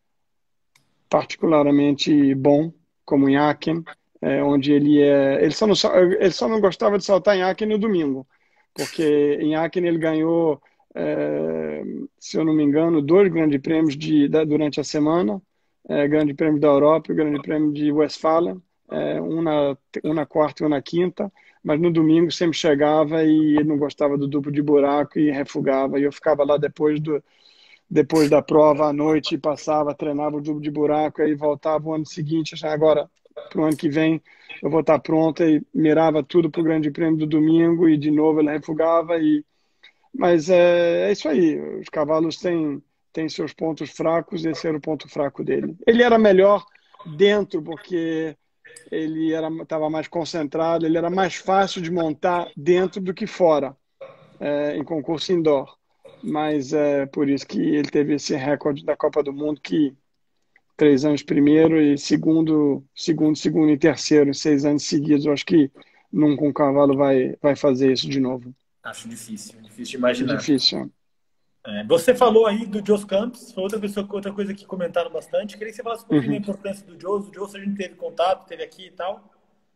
particularmente bom, como em Aachen, é, onde ele é... Ele só, não, ele só não gostava de saltar em Aachen no domingo, porque em Aachen ele ganhou, é, se eu não me engano, dois grandes prêmios de, da, durante a semana, é, Grande Prêmio da Europa e o Grande Prêmio de Westfalen, é, um, na, um na quarta e um na quinta, mas no domingo sempre chegava e ele não gostava do duplo de buraco e refugava, e eu ficava lá depois do depois da prova à noite, passava, treinava o duplo de buraco, aí voltava o ano seguinte, já agora, para o ano que vem, eu vou estar pronta, e mirava tudo para o Grande Prêmio do domingo, e de novo ele refugava. E... Mas é, é isso aí, os cavalos têm, têm seus pontos fracos, esse era o ponto fraco dele. Ele era melhor dentro, porque ele estava mais concentrado, ele era mais fácil de montar dentro do que fora, é, em concurso indoor. Mas é por isso que ele teve esse recorde da Copa do Mundo, que três anos primeiro e segundo, segundo, segundo e terceiro, em seis anos seguidos. Eu acho que nunca um cavalo vai, vai fazer isso de novo. Acho difícil, difícil de imaginar. Difícil. É, você falou aí do Jos Campos, foi outra, pessoa, outra coisa que comentaram bastante. Queria que você falasse um pouquinho uhum. da importância do Jos. O Jos a gente teve contato, teve aqui e tal.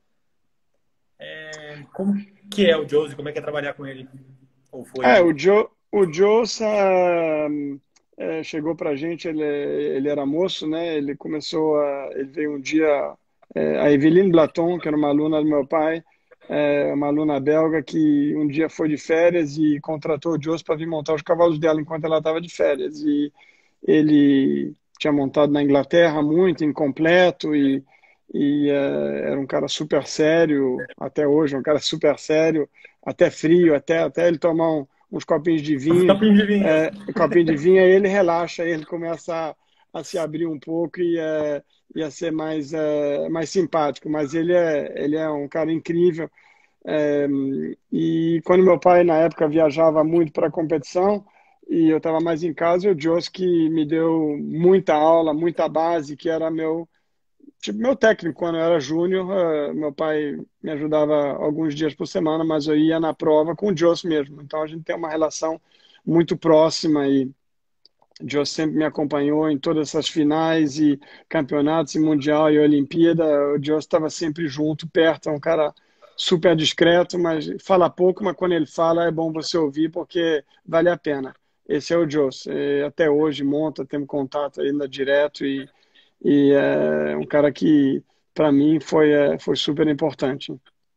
É, como que é o Jos e como é que é trabalhar com ele? Ou foi? É, o Joe... O Jos uh, é, chegou para a gente, ele, ele era moço, né? Ele começou a... Ele veio um dia... É, a Eveline Blaton, que era uma aluna do meu pai, é, uma aluna belga, que um dia foi de férias e contratou o Jos para vir montar os cavalos dela enquanto ela estava de férias. E ele tinha montado na Inglaterra muito, incompleto, e, e é, era um cara super sério, até hoje, um cara super sério, até frio, até, até ele tomar um uns copinhos de vinho, copinho de vinho, é, copinho de vinho, aí ele relaxa, aí ele começa a, a se abrir um pouco e, é, e a ser mais, é, mais simpático. Mas ele é, ele é um cara incrível. É, e quando meu pai, na época, viajava muito para a competição e eu estava mais em casa, o Jos que me deu muita aula, muita base, que era meu... Tipo, meu técnico, quando eu era júnior, meu pai me ajudava alguns dias por semana, mas eu ia na prova com o Jos mesmo. Então a gente tem uma relação muito próxima, e o Jos sempre me acompanhou em todas essas finais e campeonatos e mundial e Olimpíada. O Jos estava sempre junto, perto. É um cara super discreto, mas fala pouco, mas quando ele fala é bom você ouvir, porque vale a pena. Esse é o Jos. Até hoje monta, temos contato ainda direto, e E é um cara que, para mim, foi, é, foi super importante.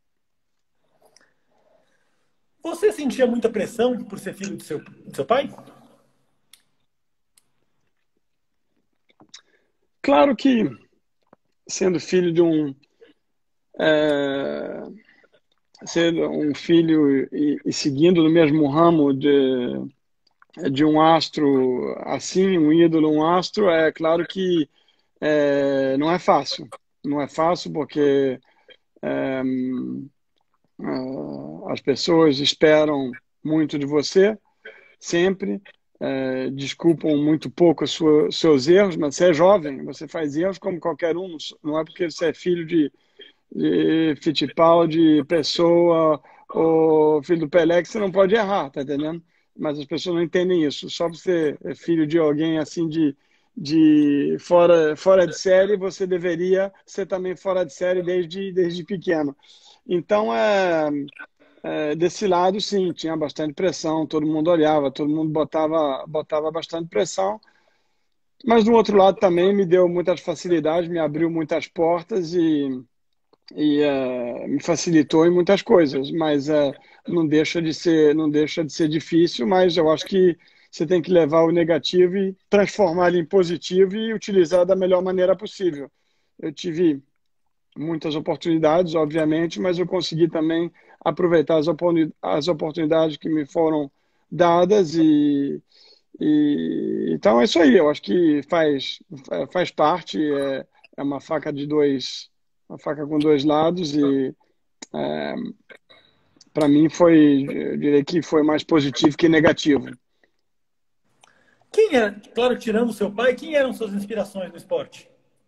Você sentia muita pressão por ser filho do seu, do seu pai? Claro que, sendo filho de um, é, sendo um filho e, e seguindo no mesmo ramo de, de um astro assim, um ídolo, um astro, é claro que é, não é fácil. Não é fácil porque é, ah, as pessoas esperam muito de você, sempre. É, desculpam muito pouco os sua- seus erros, mas você é jovem, você faz erros como qualquer um. Não é porque você é filho de, de Fittipaldi, Pessoa ou filho do Pelé que você não pode errar, tá entendendo? Mas as pessoas não entendem isso. Só porque você é filho de alguém assim de, de fora, fora de série, você deveria ser também fora de série desde, desde pequeno. Então, é, é, desse lado, sim, tinha bastante pressão, todo mundo olhava, todo mundo botava, botava bastante pressão, mas do outro lado também me deu muitas facilidades, me abriu muitas portas e, e é, me facilitou em muitas coisas, mas é, não deixa de ser, não deixa de ser difícil, mas eu acho que você tem que levar o negativo e transformar ele em positivo e utilizar da melhor maneira possível. Eu tive muitas oportunidades, obviamente, mas eu consegui também aproveitar as, oportuni- as oportunidades que me foram dadas e, e então é isso aí. Eu acho que faz faz parte, é, é uma faca de dois, uma faca com dois lados e para mim foi, eu diria que foi mais positivo que negativo. Quem era, claro, tirando o seu pai, quem eram suas inspirações no esporte?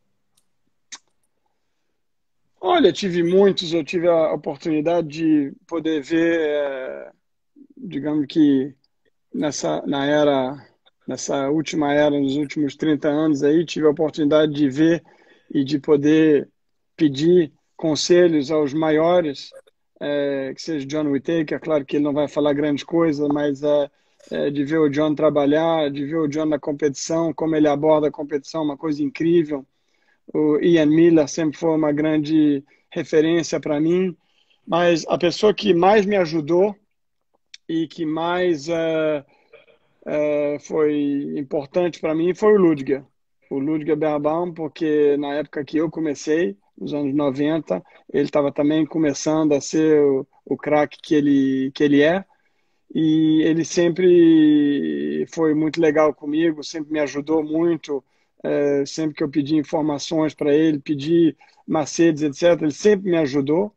Olha, tive muitos, eu tive a oportunidade de poder ver, é, digamos que nessa na era nessa última era, nos últimos trinta anos aí, tive a oportunidade de ver e de poder pedir conselhos aos maiores, é, que seja John Whittaker, claro que ele não vai falar grandes coisas, mas é, é, de ver o John trabalhar, de ver o John na competição, como ele aborda a competição, uma coisa incrível. O Ian Miller sempre foi uma grande referência para mim, mas a pessoa que mais me ajudou e que mais uh, é, foi importante para mim foi o Ludger. O Ludger Berbaum, porque na época que eu comecei, nos anos noventa, ele estava também começando a ser o, o craque que ele, que ele é. E ele sempre foi muito legal comigo, sempre me ajudou muito. É, sempre que eu pedi informações para ele, pedi macetes, etcétera, ele sempre me ajudou.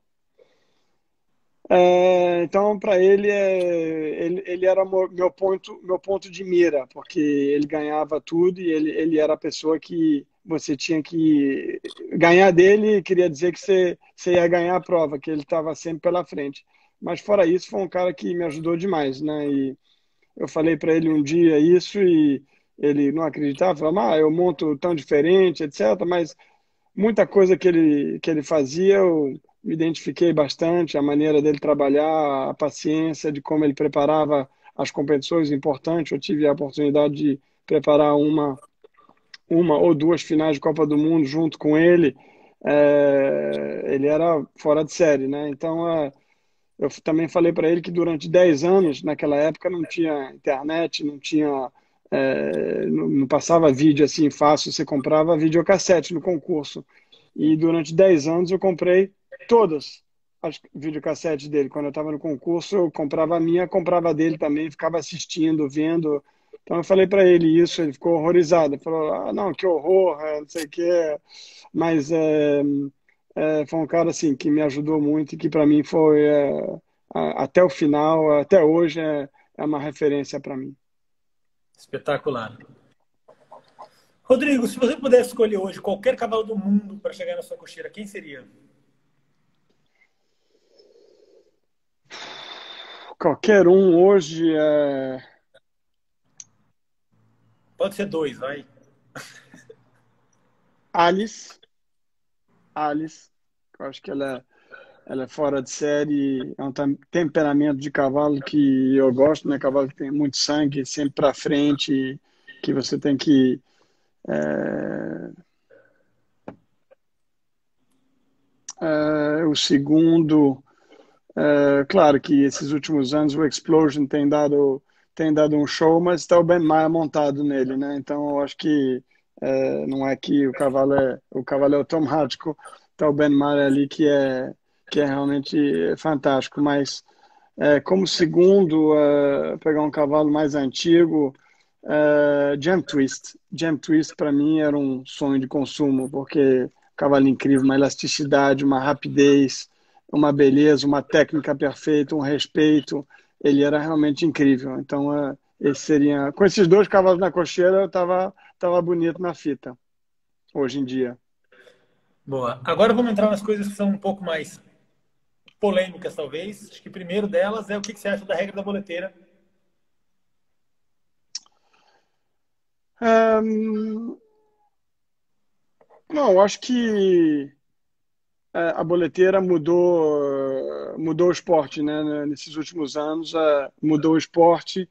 É, então, para ele, é, ele, ele era mo- meu ponto, meu ponto de mira, porque ele ganhava tudo e ele, ele era a pessoa que você tinha que ganhar dele, queria dizer que você, você ia ganhar a prova, que ele estava sempre pela frente. Mas fora isso, foi um cara que me ajudou demais, né? E eu falei para ele um dia isso e ele não acreditava, falava, ah, eu monto tão diferente, etcétera. Mas muita coisa que ele, que ele fazia, eu me identifiquei bastante, a maneira dele trabalhar, a paciência, de como ele preparava as competições importantes. Eu tive a oportunidade de preparar uma, uma ou duas finais de Copa do Mundo junto com ele. É, ele era fora de série, né? Então, é, eu também falei para ele que durante dez anos, naquela época, não tinha internet, não tinha. É, não não passava vídeo assim fácil, você comprava videocassete no concurso. E durante dez anos eu comprei todas as videocassetes dele. Quando eu estava no concurso, eu comprava a minha, comprava a dele também, ficava assistindo, vendo. Então eu falei para ele isso, ele ficou horrorizado. Ele falou: ah, não, que horror, é, não sei o quê. Mas é, é, foi um cara assim que me ajudou muito e que para mim foi é, a- até o final, até hoje é, é uma referência para mim. Espetacular. Rodrigo, se você pudesse escolher hoje qualquer cavalo do mundo para chegar na sua cocheira, quem seria? Qualquer um hoje é Pode ser dois, vai. Alice. Alice, eu acho que ela, ela é fora de série, é um tem- temperamento de cavalo que eu gosto, né? Cavalo que tem muito sangue, sempre para frente, que você tem que é, é, o segundo, é, claro que esses últimos anos o Explosion tem dado tem dado um show, mas está o Ben Maia montado nele, né? Então eu acho que É, não é que o cavalo é, o cavalo é automático, tá o Ben Mara ali que é, que é realmente fantástico, mas é, como segundo, é, pegar um cavalo mais antigo, é, Jam Twist. Jam Twist para mim era um sonho de consumo, porque cavalo incrível, uma elasticidade, uma rapidez, uma beleza, uma técnica perfeita, um respeito. Ele era realmente incrível. Então, é, esse seria. Com esses dois cavalos na cocheira, eu tava, tava bonito na fita, hoje em dia. Boa. Agora vamos entrar nas coisas que são um pouco mais polêmicas, talvez. Acho que o primeiro delas é o que que você acha da regra da boleteira. Ahn, não, eu acho que é, a boleteira mudou, mudou o esporte, né? Nesses últimos anos, é, mudou o esporte.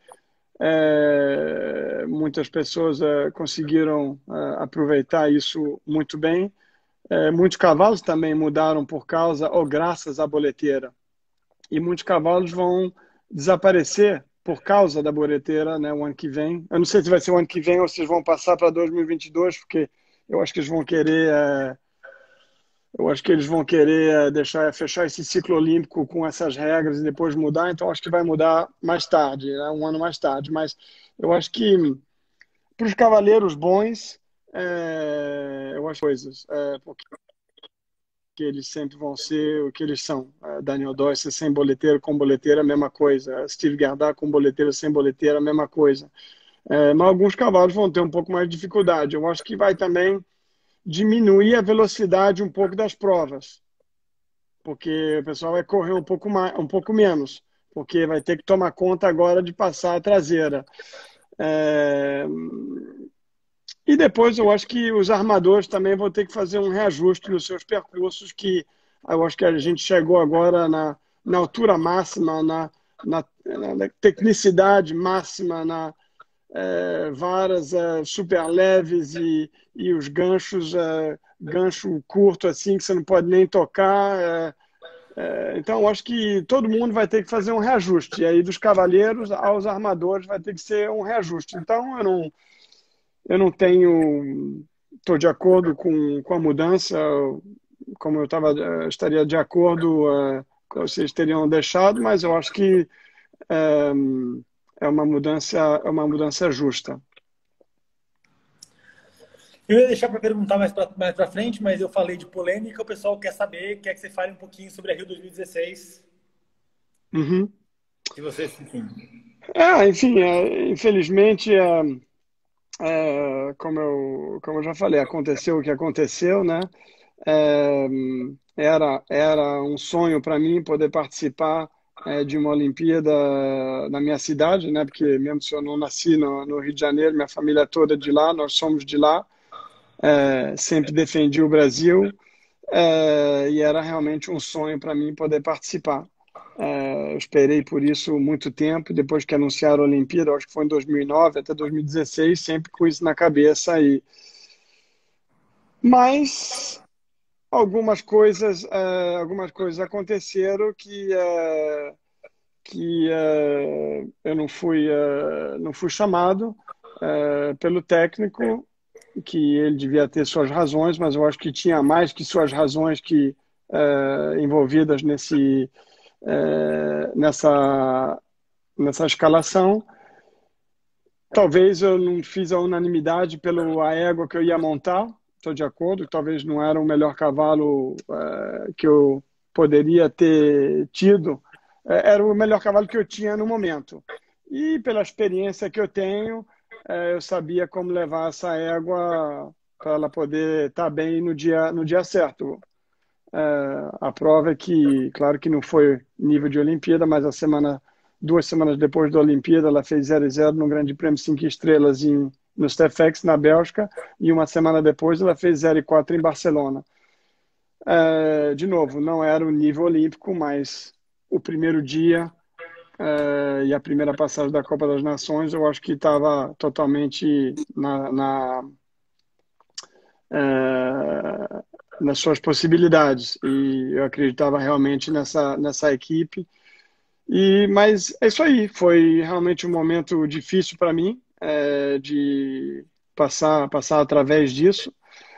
É, muitas pessoas é, conseguiram é, aproveitar isso muito bem. É, muitos cavalos também mudaram por causa ou graças à boleteira. E muitos cavalos vão desaparecer por causa da boleteira, né, o ano que vem. Eu não sei se vai ser o ano que vem ou se eles vão passar para dois mil e vinte e dois, porque eu acho que eles vão querer, é, eu acho que eles vão querer é, deixar fechar esse ciclo olímpico com essas regras e depois mudar. Então acho que vai mudar mais tarde, né, um ano mais tarde. Mas eu acho que para os cavaleiros bons, é, eu acho coisas, é, porque que eles sempre vão ser o que eles são. Uh, Daniel Doyce sem boleteiro, com boleteiro, a mesma coisa. Steve Gerdau com boleteiro, sem boleteiro, a mesma coisa. Uh, mas alguns cavalos vão ter um pouco mais de dificuldade. Eu acho que vai também diminuir a velocidade um pouco das provas, porque o pessoal vai correr um pouco mais, um pouco menos, porque vai ter que tomar conta agora de passar a traseira. Uh, E depois eu acho que os armadores também vão ter que fazer um reajuste nos seus percursos, que eu acho que a gente chegou agora na, na altura máxima, na, na, na tecnicidade máxima, na é, varas é, super leves e, e os ganchos, é, gancho curto assim, que você não pode nem tocar. É, é, então eu acho que todo mundo vai ter que fazer um reajuste. E aí dos cavaleiros aos armadores vai ter que ser um reajuste. Então eu não eu não tenho, estou de acordo com, com a mudança, como eu tava, eh, estaria de acordo, eh, que vocês teriam deixado, mas eu acho que eh, é uma mudança, é uma mudança justa. Eu ia deixar para perguntar mais para mais para frente, mas eu falei de polêmica, o pessoal quer saber, quer que você fale um pouquinho sobre a Rio dois mil e dezesseis. Uhum. Se você, enfim. É, enfim, é, infelizmente, é, é, como eu, como eu já falei, aconteceu o que aconteceu, né? É, era, era um sonho para mim poder participar é, de uma Olimpíada na minha cidade, né? Porque mesmo se eu não nasci no, no Rio de Janeiro, minha família é toda de lá, nós somos de lá. É, sempre defendi o Brasil é, e era realmente um sonho para mim poder participar. É, eu esperei por isso muito tempo, depois que anunciaram a Olimpíada, acho que foi em dois mil e nove até dois mil e dezesseis, sempre com isso na cabeça aí. Mas algumas coisas, uh, algumas coisas aconteceram que, uh, que uh, eu não fui, uh, não fui chamado uh, pelo técnico, que ele devia ter suas razões, mas eu acho que tinha mais que suas razões que uh, envolvidas nesse, uh, nessa, nessa escalação. Talvez eu não fiz a unanimidade pelo a égua que eu ia montar. Estou de acordo, talvez não era o melhor cavalo uh, que eu poderia ter tido. Uh, era o melhor cavalo que eu tinha no momento. E pela experiência que eu tenho, uh, eu sabia como levar essa égua para ela poder estar bem no dia, no dia certo. Uh, a prova é que, claro que não foi nível de Olimpíada, mas a semana duas semanas depois da Olimpíada, ela fez zero a zero no Grande Prêmio Cinco Estrelas em, no Stefex, na Bélgica, e uma semana depois ela fez zero a quatro em Barcelona. É, de novo, não era o nível olímpico, mas o primeiro dia é, e a primeira passagem da Copa das Nações, eu acho que estava totalmente na, na, é, nas suas possibilidades, e eu acreditava realmente nessa, nessa equipe. E, mas é isso aí, foi realmente um momento difícil para mim, é, de, passar, passar através disso.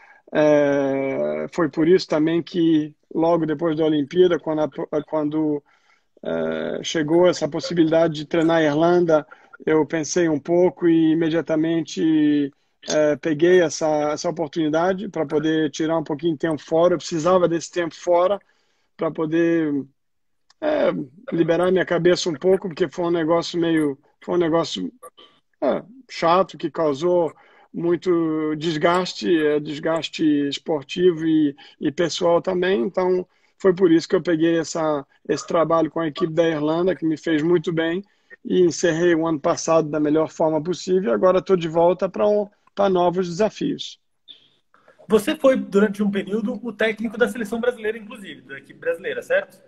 É, foi por isso também que, logo depois da Olimpíada, quando, a, quando é, chegou essa possibilidade de treinar a Irlanda, eu pensei um pouco e imediatamente é, peguei essa, essa oportunidade para poder tirar um pouquinho de tempo fora. Eu precisava desse tempo fora para poder é, liberar minha cabeça um pouco, porque foi um negócio meio, foi um negócio é, chato que causou muito desgaste, é, desgaste esportivo e, e pessoal também. Então, foi por isso que eu peguei essa, esse trabalho com a equipe da Irlanda, que me fez muito bem, e encerrei o ano passado da melhor forma possível. Agora estou de volta para um, para novos desafios. Você foi, durante um período, o técnico da seleção brasileira, inclusive, da equipe brasileira, certo?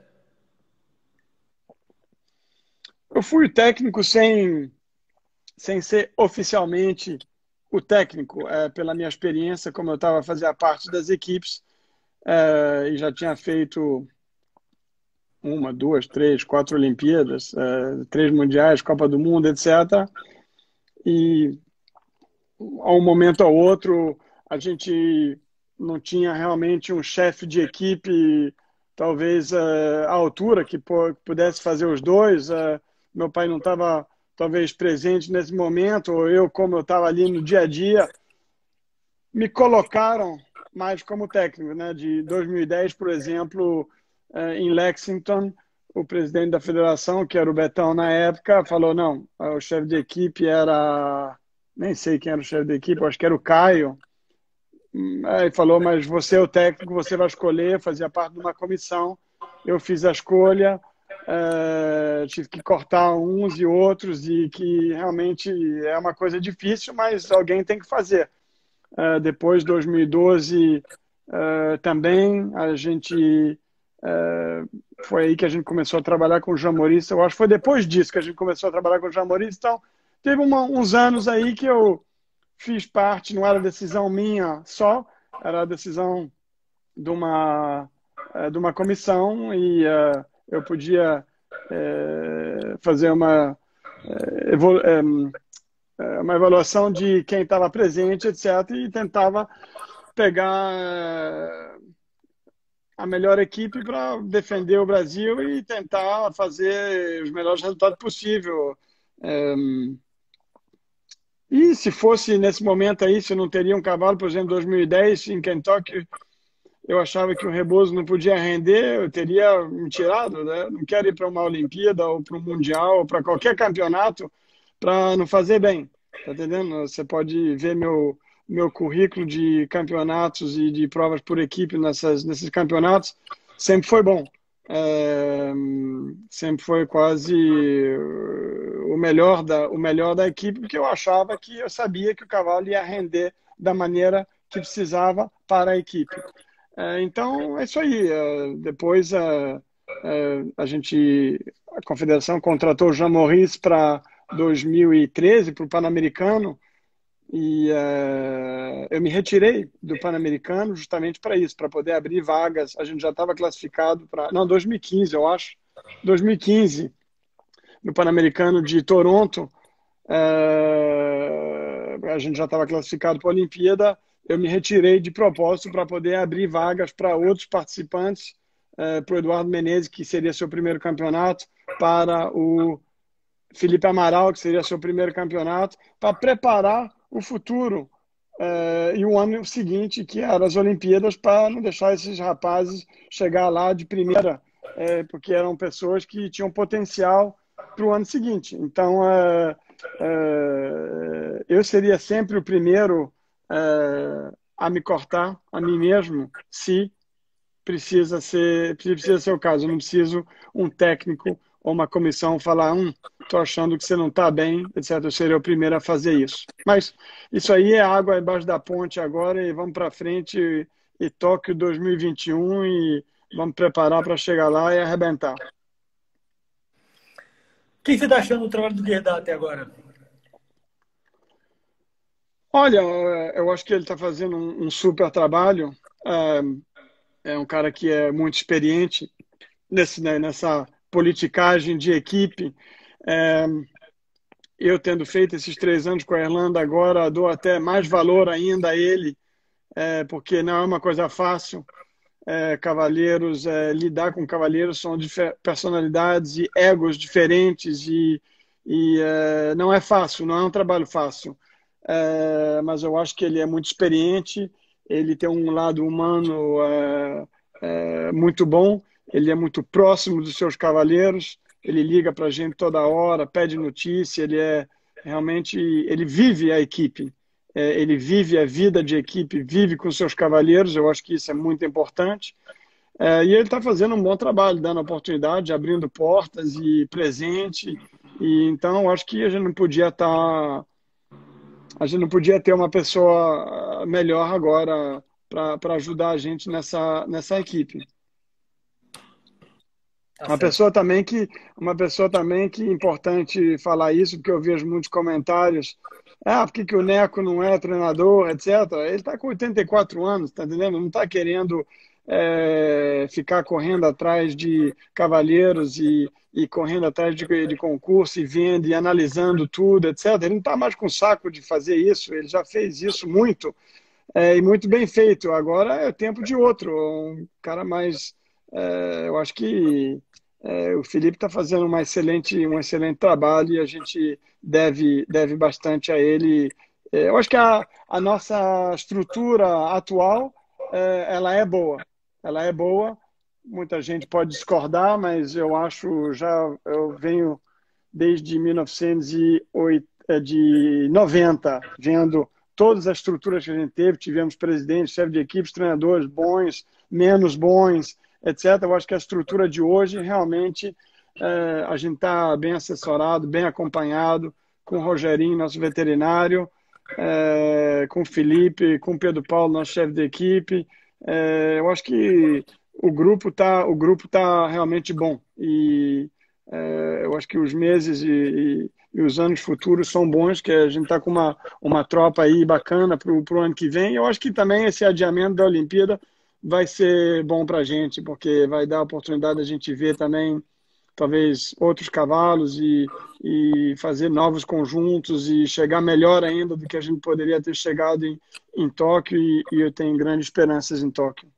Eu fui o técnico sem, sem ser oficialmente o técnico, é, pela minha experiência, como eu estava a fazer parte das equipes, é, e já tinha feito uma, duas, três, quatro Olimpíadas, é, três Mundiais, Copa do Mundo, etcétera. E a um momento ao outro a gente não tinha realmente um chefe de equipe, talvez é, à altura, que pudesse fazer os dois. É, meu pai não estava talvez presente nesse momento, ou eu, como eu estava ali no dia a dia, me colocaram mais como técnico, né? De dois mil e dez, por exemplo, em Lexington, o presidente da federação, que era o Betão na época, falou, não, o chefe de equipe era, nem sei quem era o chefe de equipe, acho que era o Caio. Aí falou, mas você é o técnico, você vai escolher, fazia parte de uma comissão. Eu fiz a escolha, é, tive que cortar uns e outros, e que realmente é uma coisa difícil, mas alguém tem que fazer. Uh, depois de dois mil e doze uh, também a gente uh, foi aí que a gente começou a trabalhar com o Jean Maurice. Eu acho que foi depois disso que a gente começou a trabalhar com o Jean Maurice. Então teve uma, uns anos aí que eu fiz parte, não era decisão minha só, era decisão de uma uh, de uma comissão, e uh, eu podia uh, fazer uma evolu um, uma avaliação de quem estava presente, etcétera, e tentava pegar a melhor equipe para defender o Brasil e tentar fazer os melhores resultados possível. E se fosse nesse momento aí, se eu não teria um cavalo, por exemplo, em dois mil e dez, em Kentucky, eu achava que o Rebozo não podia render, eu teria me tirado, né? Não quero ir para uma Olimpíada ou para um Mundial ou para qualquer campeonato para não fazer bem, tá entendendo? Você pode ver meu, meu currículo de campeonatos e de provas por equipe nessas, nesses campeonatos, sempre foi bom. É, sempre foi quase o melhor, da, o melhor da equipe, porque eu achava que eu sabia que o cavalo ia render da maneira que precisava para a equipe. É, então, é isso aí. É, depois a, a gente, a Confederação contratou o Jean Maurice para dois mil e treze, para o Pan-Americano, e uh, eu me retirei do Pan-Americano justamente para isso, para poder abrir vagas. A gente já estava classificado para... Não, dois mil e quinze, eu acho. dois mil e quinze, no Pan-Americano de Toronto, uh, a gente já estava classificado para a Olimpíada. Eu me retirei de propósito para poder abrir vagas para outros participantes, uh, para o Eduardo Menezes, que seria seu primeiro campeonato, para o Felipe Amaral, que seria seu primeiro campeonato, para preparar o futuro uh, e o ano seguinte, que eram as Olimpíadas, para não deixar esses rapazes chegar lá de primeira, uh, porque eram pessoas que tinham potencial para o ano seguinte. Então, uh, uh, eu seria sempre o primeiro uh, a me cortar a mim mesmo, se precisa ser, precisa ser o caso. Eu não preciso um técnico ou uma comissão falar, hum, estou achando que você não está bem, etcétera. Eu seria o primeiro a fazer isso. Mas isso aí é água embaixo da ponte agora, e vamos para frente, e, e Tóquio dois mil e vinte e um, e vamos preparar para chegar lá e arrebentar. O que você está achando do trabalho do Guerdá até agora? Olha, eu acho que ele está fazendo um, um super trabalho. É, é um cara que é muito experiente nesse, né, nessa politicagem de equipe. É, eu tendo feito esses três anos com a Irlanda, agora dou até mais valor ainda a ele, é, porque não é uma coisa fácil. É, cavalheiros, é, lidar com cavalheiros são personalidades e egos diferentes e, e é, não é fácil, não é um trabalho fácil. É, mas eu acho que ele é muito experiente, ele tem um lado humano é, é, muito bom, ele é muito próximo dos seus cavalheiros, ele liga para a gente toda hora, pede notícia, ele é realmente, ele vive a equipe. É, ele vive a vida de equipe, vive com seus cavalheiros, eu acho que isso é muito importante. É, e ele está fazendo um bom trabalho, dando oportunidade, abrindo portas e presente. E então, eu acho que a gente não podia estar, a gente não podia ter uma pessoa melhor agora para ajudar a gente nessa, nessa equipe. Tá Uma certo. pessoa também que, uma pessoa também que é importante falar isso, porque eu vejo muitos comentários. Ah, por que que o Neco não é treinador, etcétera. Ele está com oitenta e quatro anos, tá entendendo? Não está querendo é, ficar correndo atrás de cavalheiros e, e correndo atrás de, de concurso e vendo e analisando tudo, etcétera. Ele não está mais com saco de fazer isso, ele já fez isso muito é, e muito bem feito. Agora é o tempo de outro, um cara mais. É, eu acho que é, o Felipe está fazendo uma excelente, um excelente trabalho e a gente deve, deve bastante a ele. É, eu acho que a, a nossa estrutura atual é, ela é boa. Ela é boa. Muita gente pode discordar, mas eu acho já eu venho desde mil novecentos e noventa vendo todas as estruturas que a gente teve. Tivemos presidentes, chefe de equipes, treinadores bons, menos bons, etcétera. Eu acho que a estrutura de hoje realmente é, a gente está bem assessorado, bem acompanhado, com o Rogerinho, nosso veterinário, é, com o Felipe, com o Pedro Paulo, nosso chefe de equipe. É, eu acho que o grupo está o grupo tá realmente bom e é, eu acho que os meses e, e, e os anos futuros são bons, que a gente está com uma, uma tropa aí bacana para o ano que vem. Eu acho que também esse adiamento da Olimpíada vai ser bom para a gente, porque vai dar a oportunidade de a gente ver também, talvez, outros cavalos e, e fazer novos conjuntos e chegar melhor ainda do que a gente poderia ter chegado em, em Tóquio e, e eu tenho grandes esperanças em Tóquio.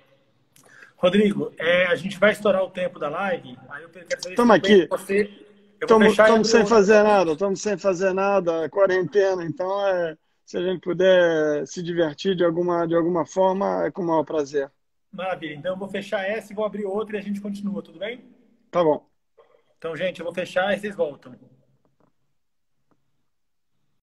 Rodrigo, é, a gente vai estourar o tempo da live, aí eu quero saber se Estamos tudo bem aqui, com você. Eu vou fechar e estamos abrir sem outra, fazer tudo bem? nada, estamos sem fazer nada, quarentena, então é, se a gente puder se divertir de alguma, de alguma forma, é com o maior prazer. Maravilha. Então eu vou fechar essa e vou abrir outra e a gente continua, tudo bem? Tá bom. Então, gente, eu vou fechar e vocês voltam.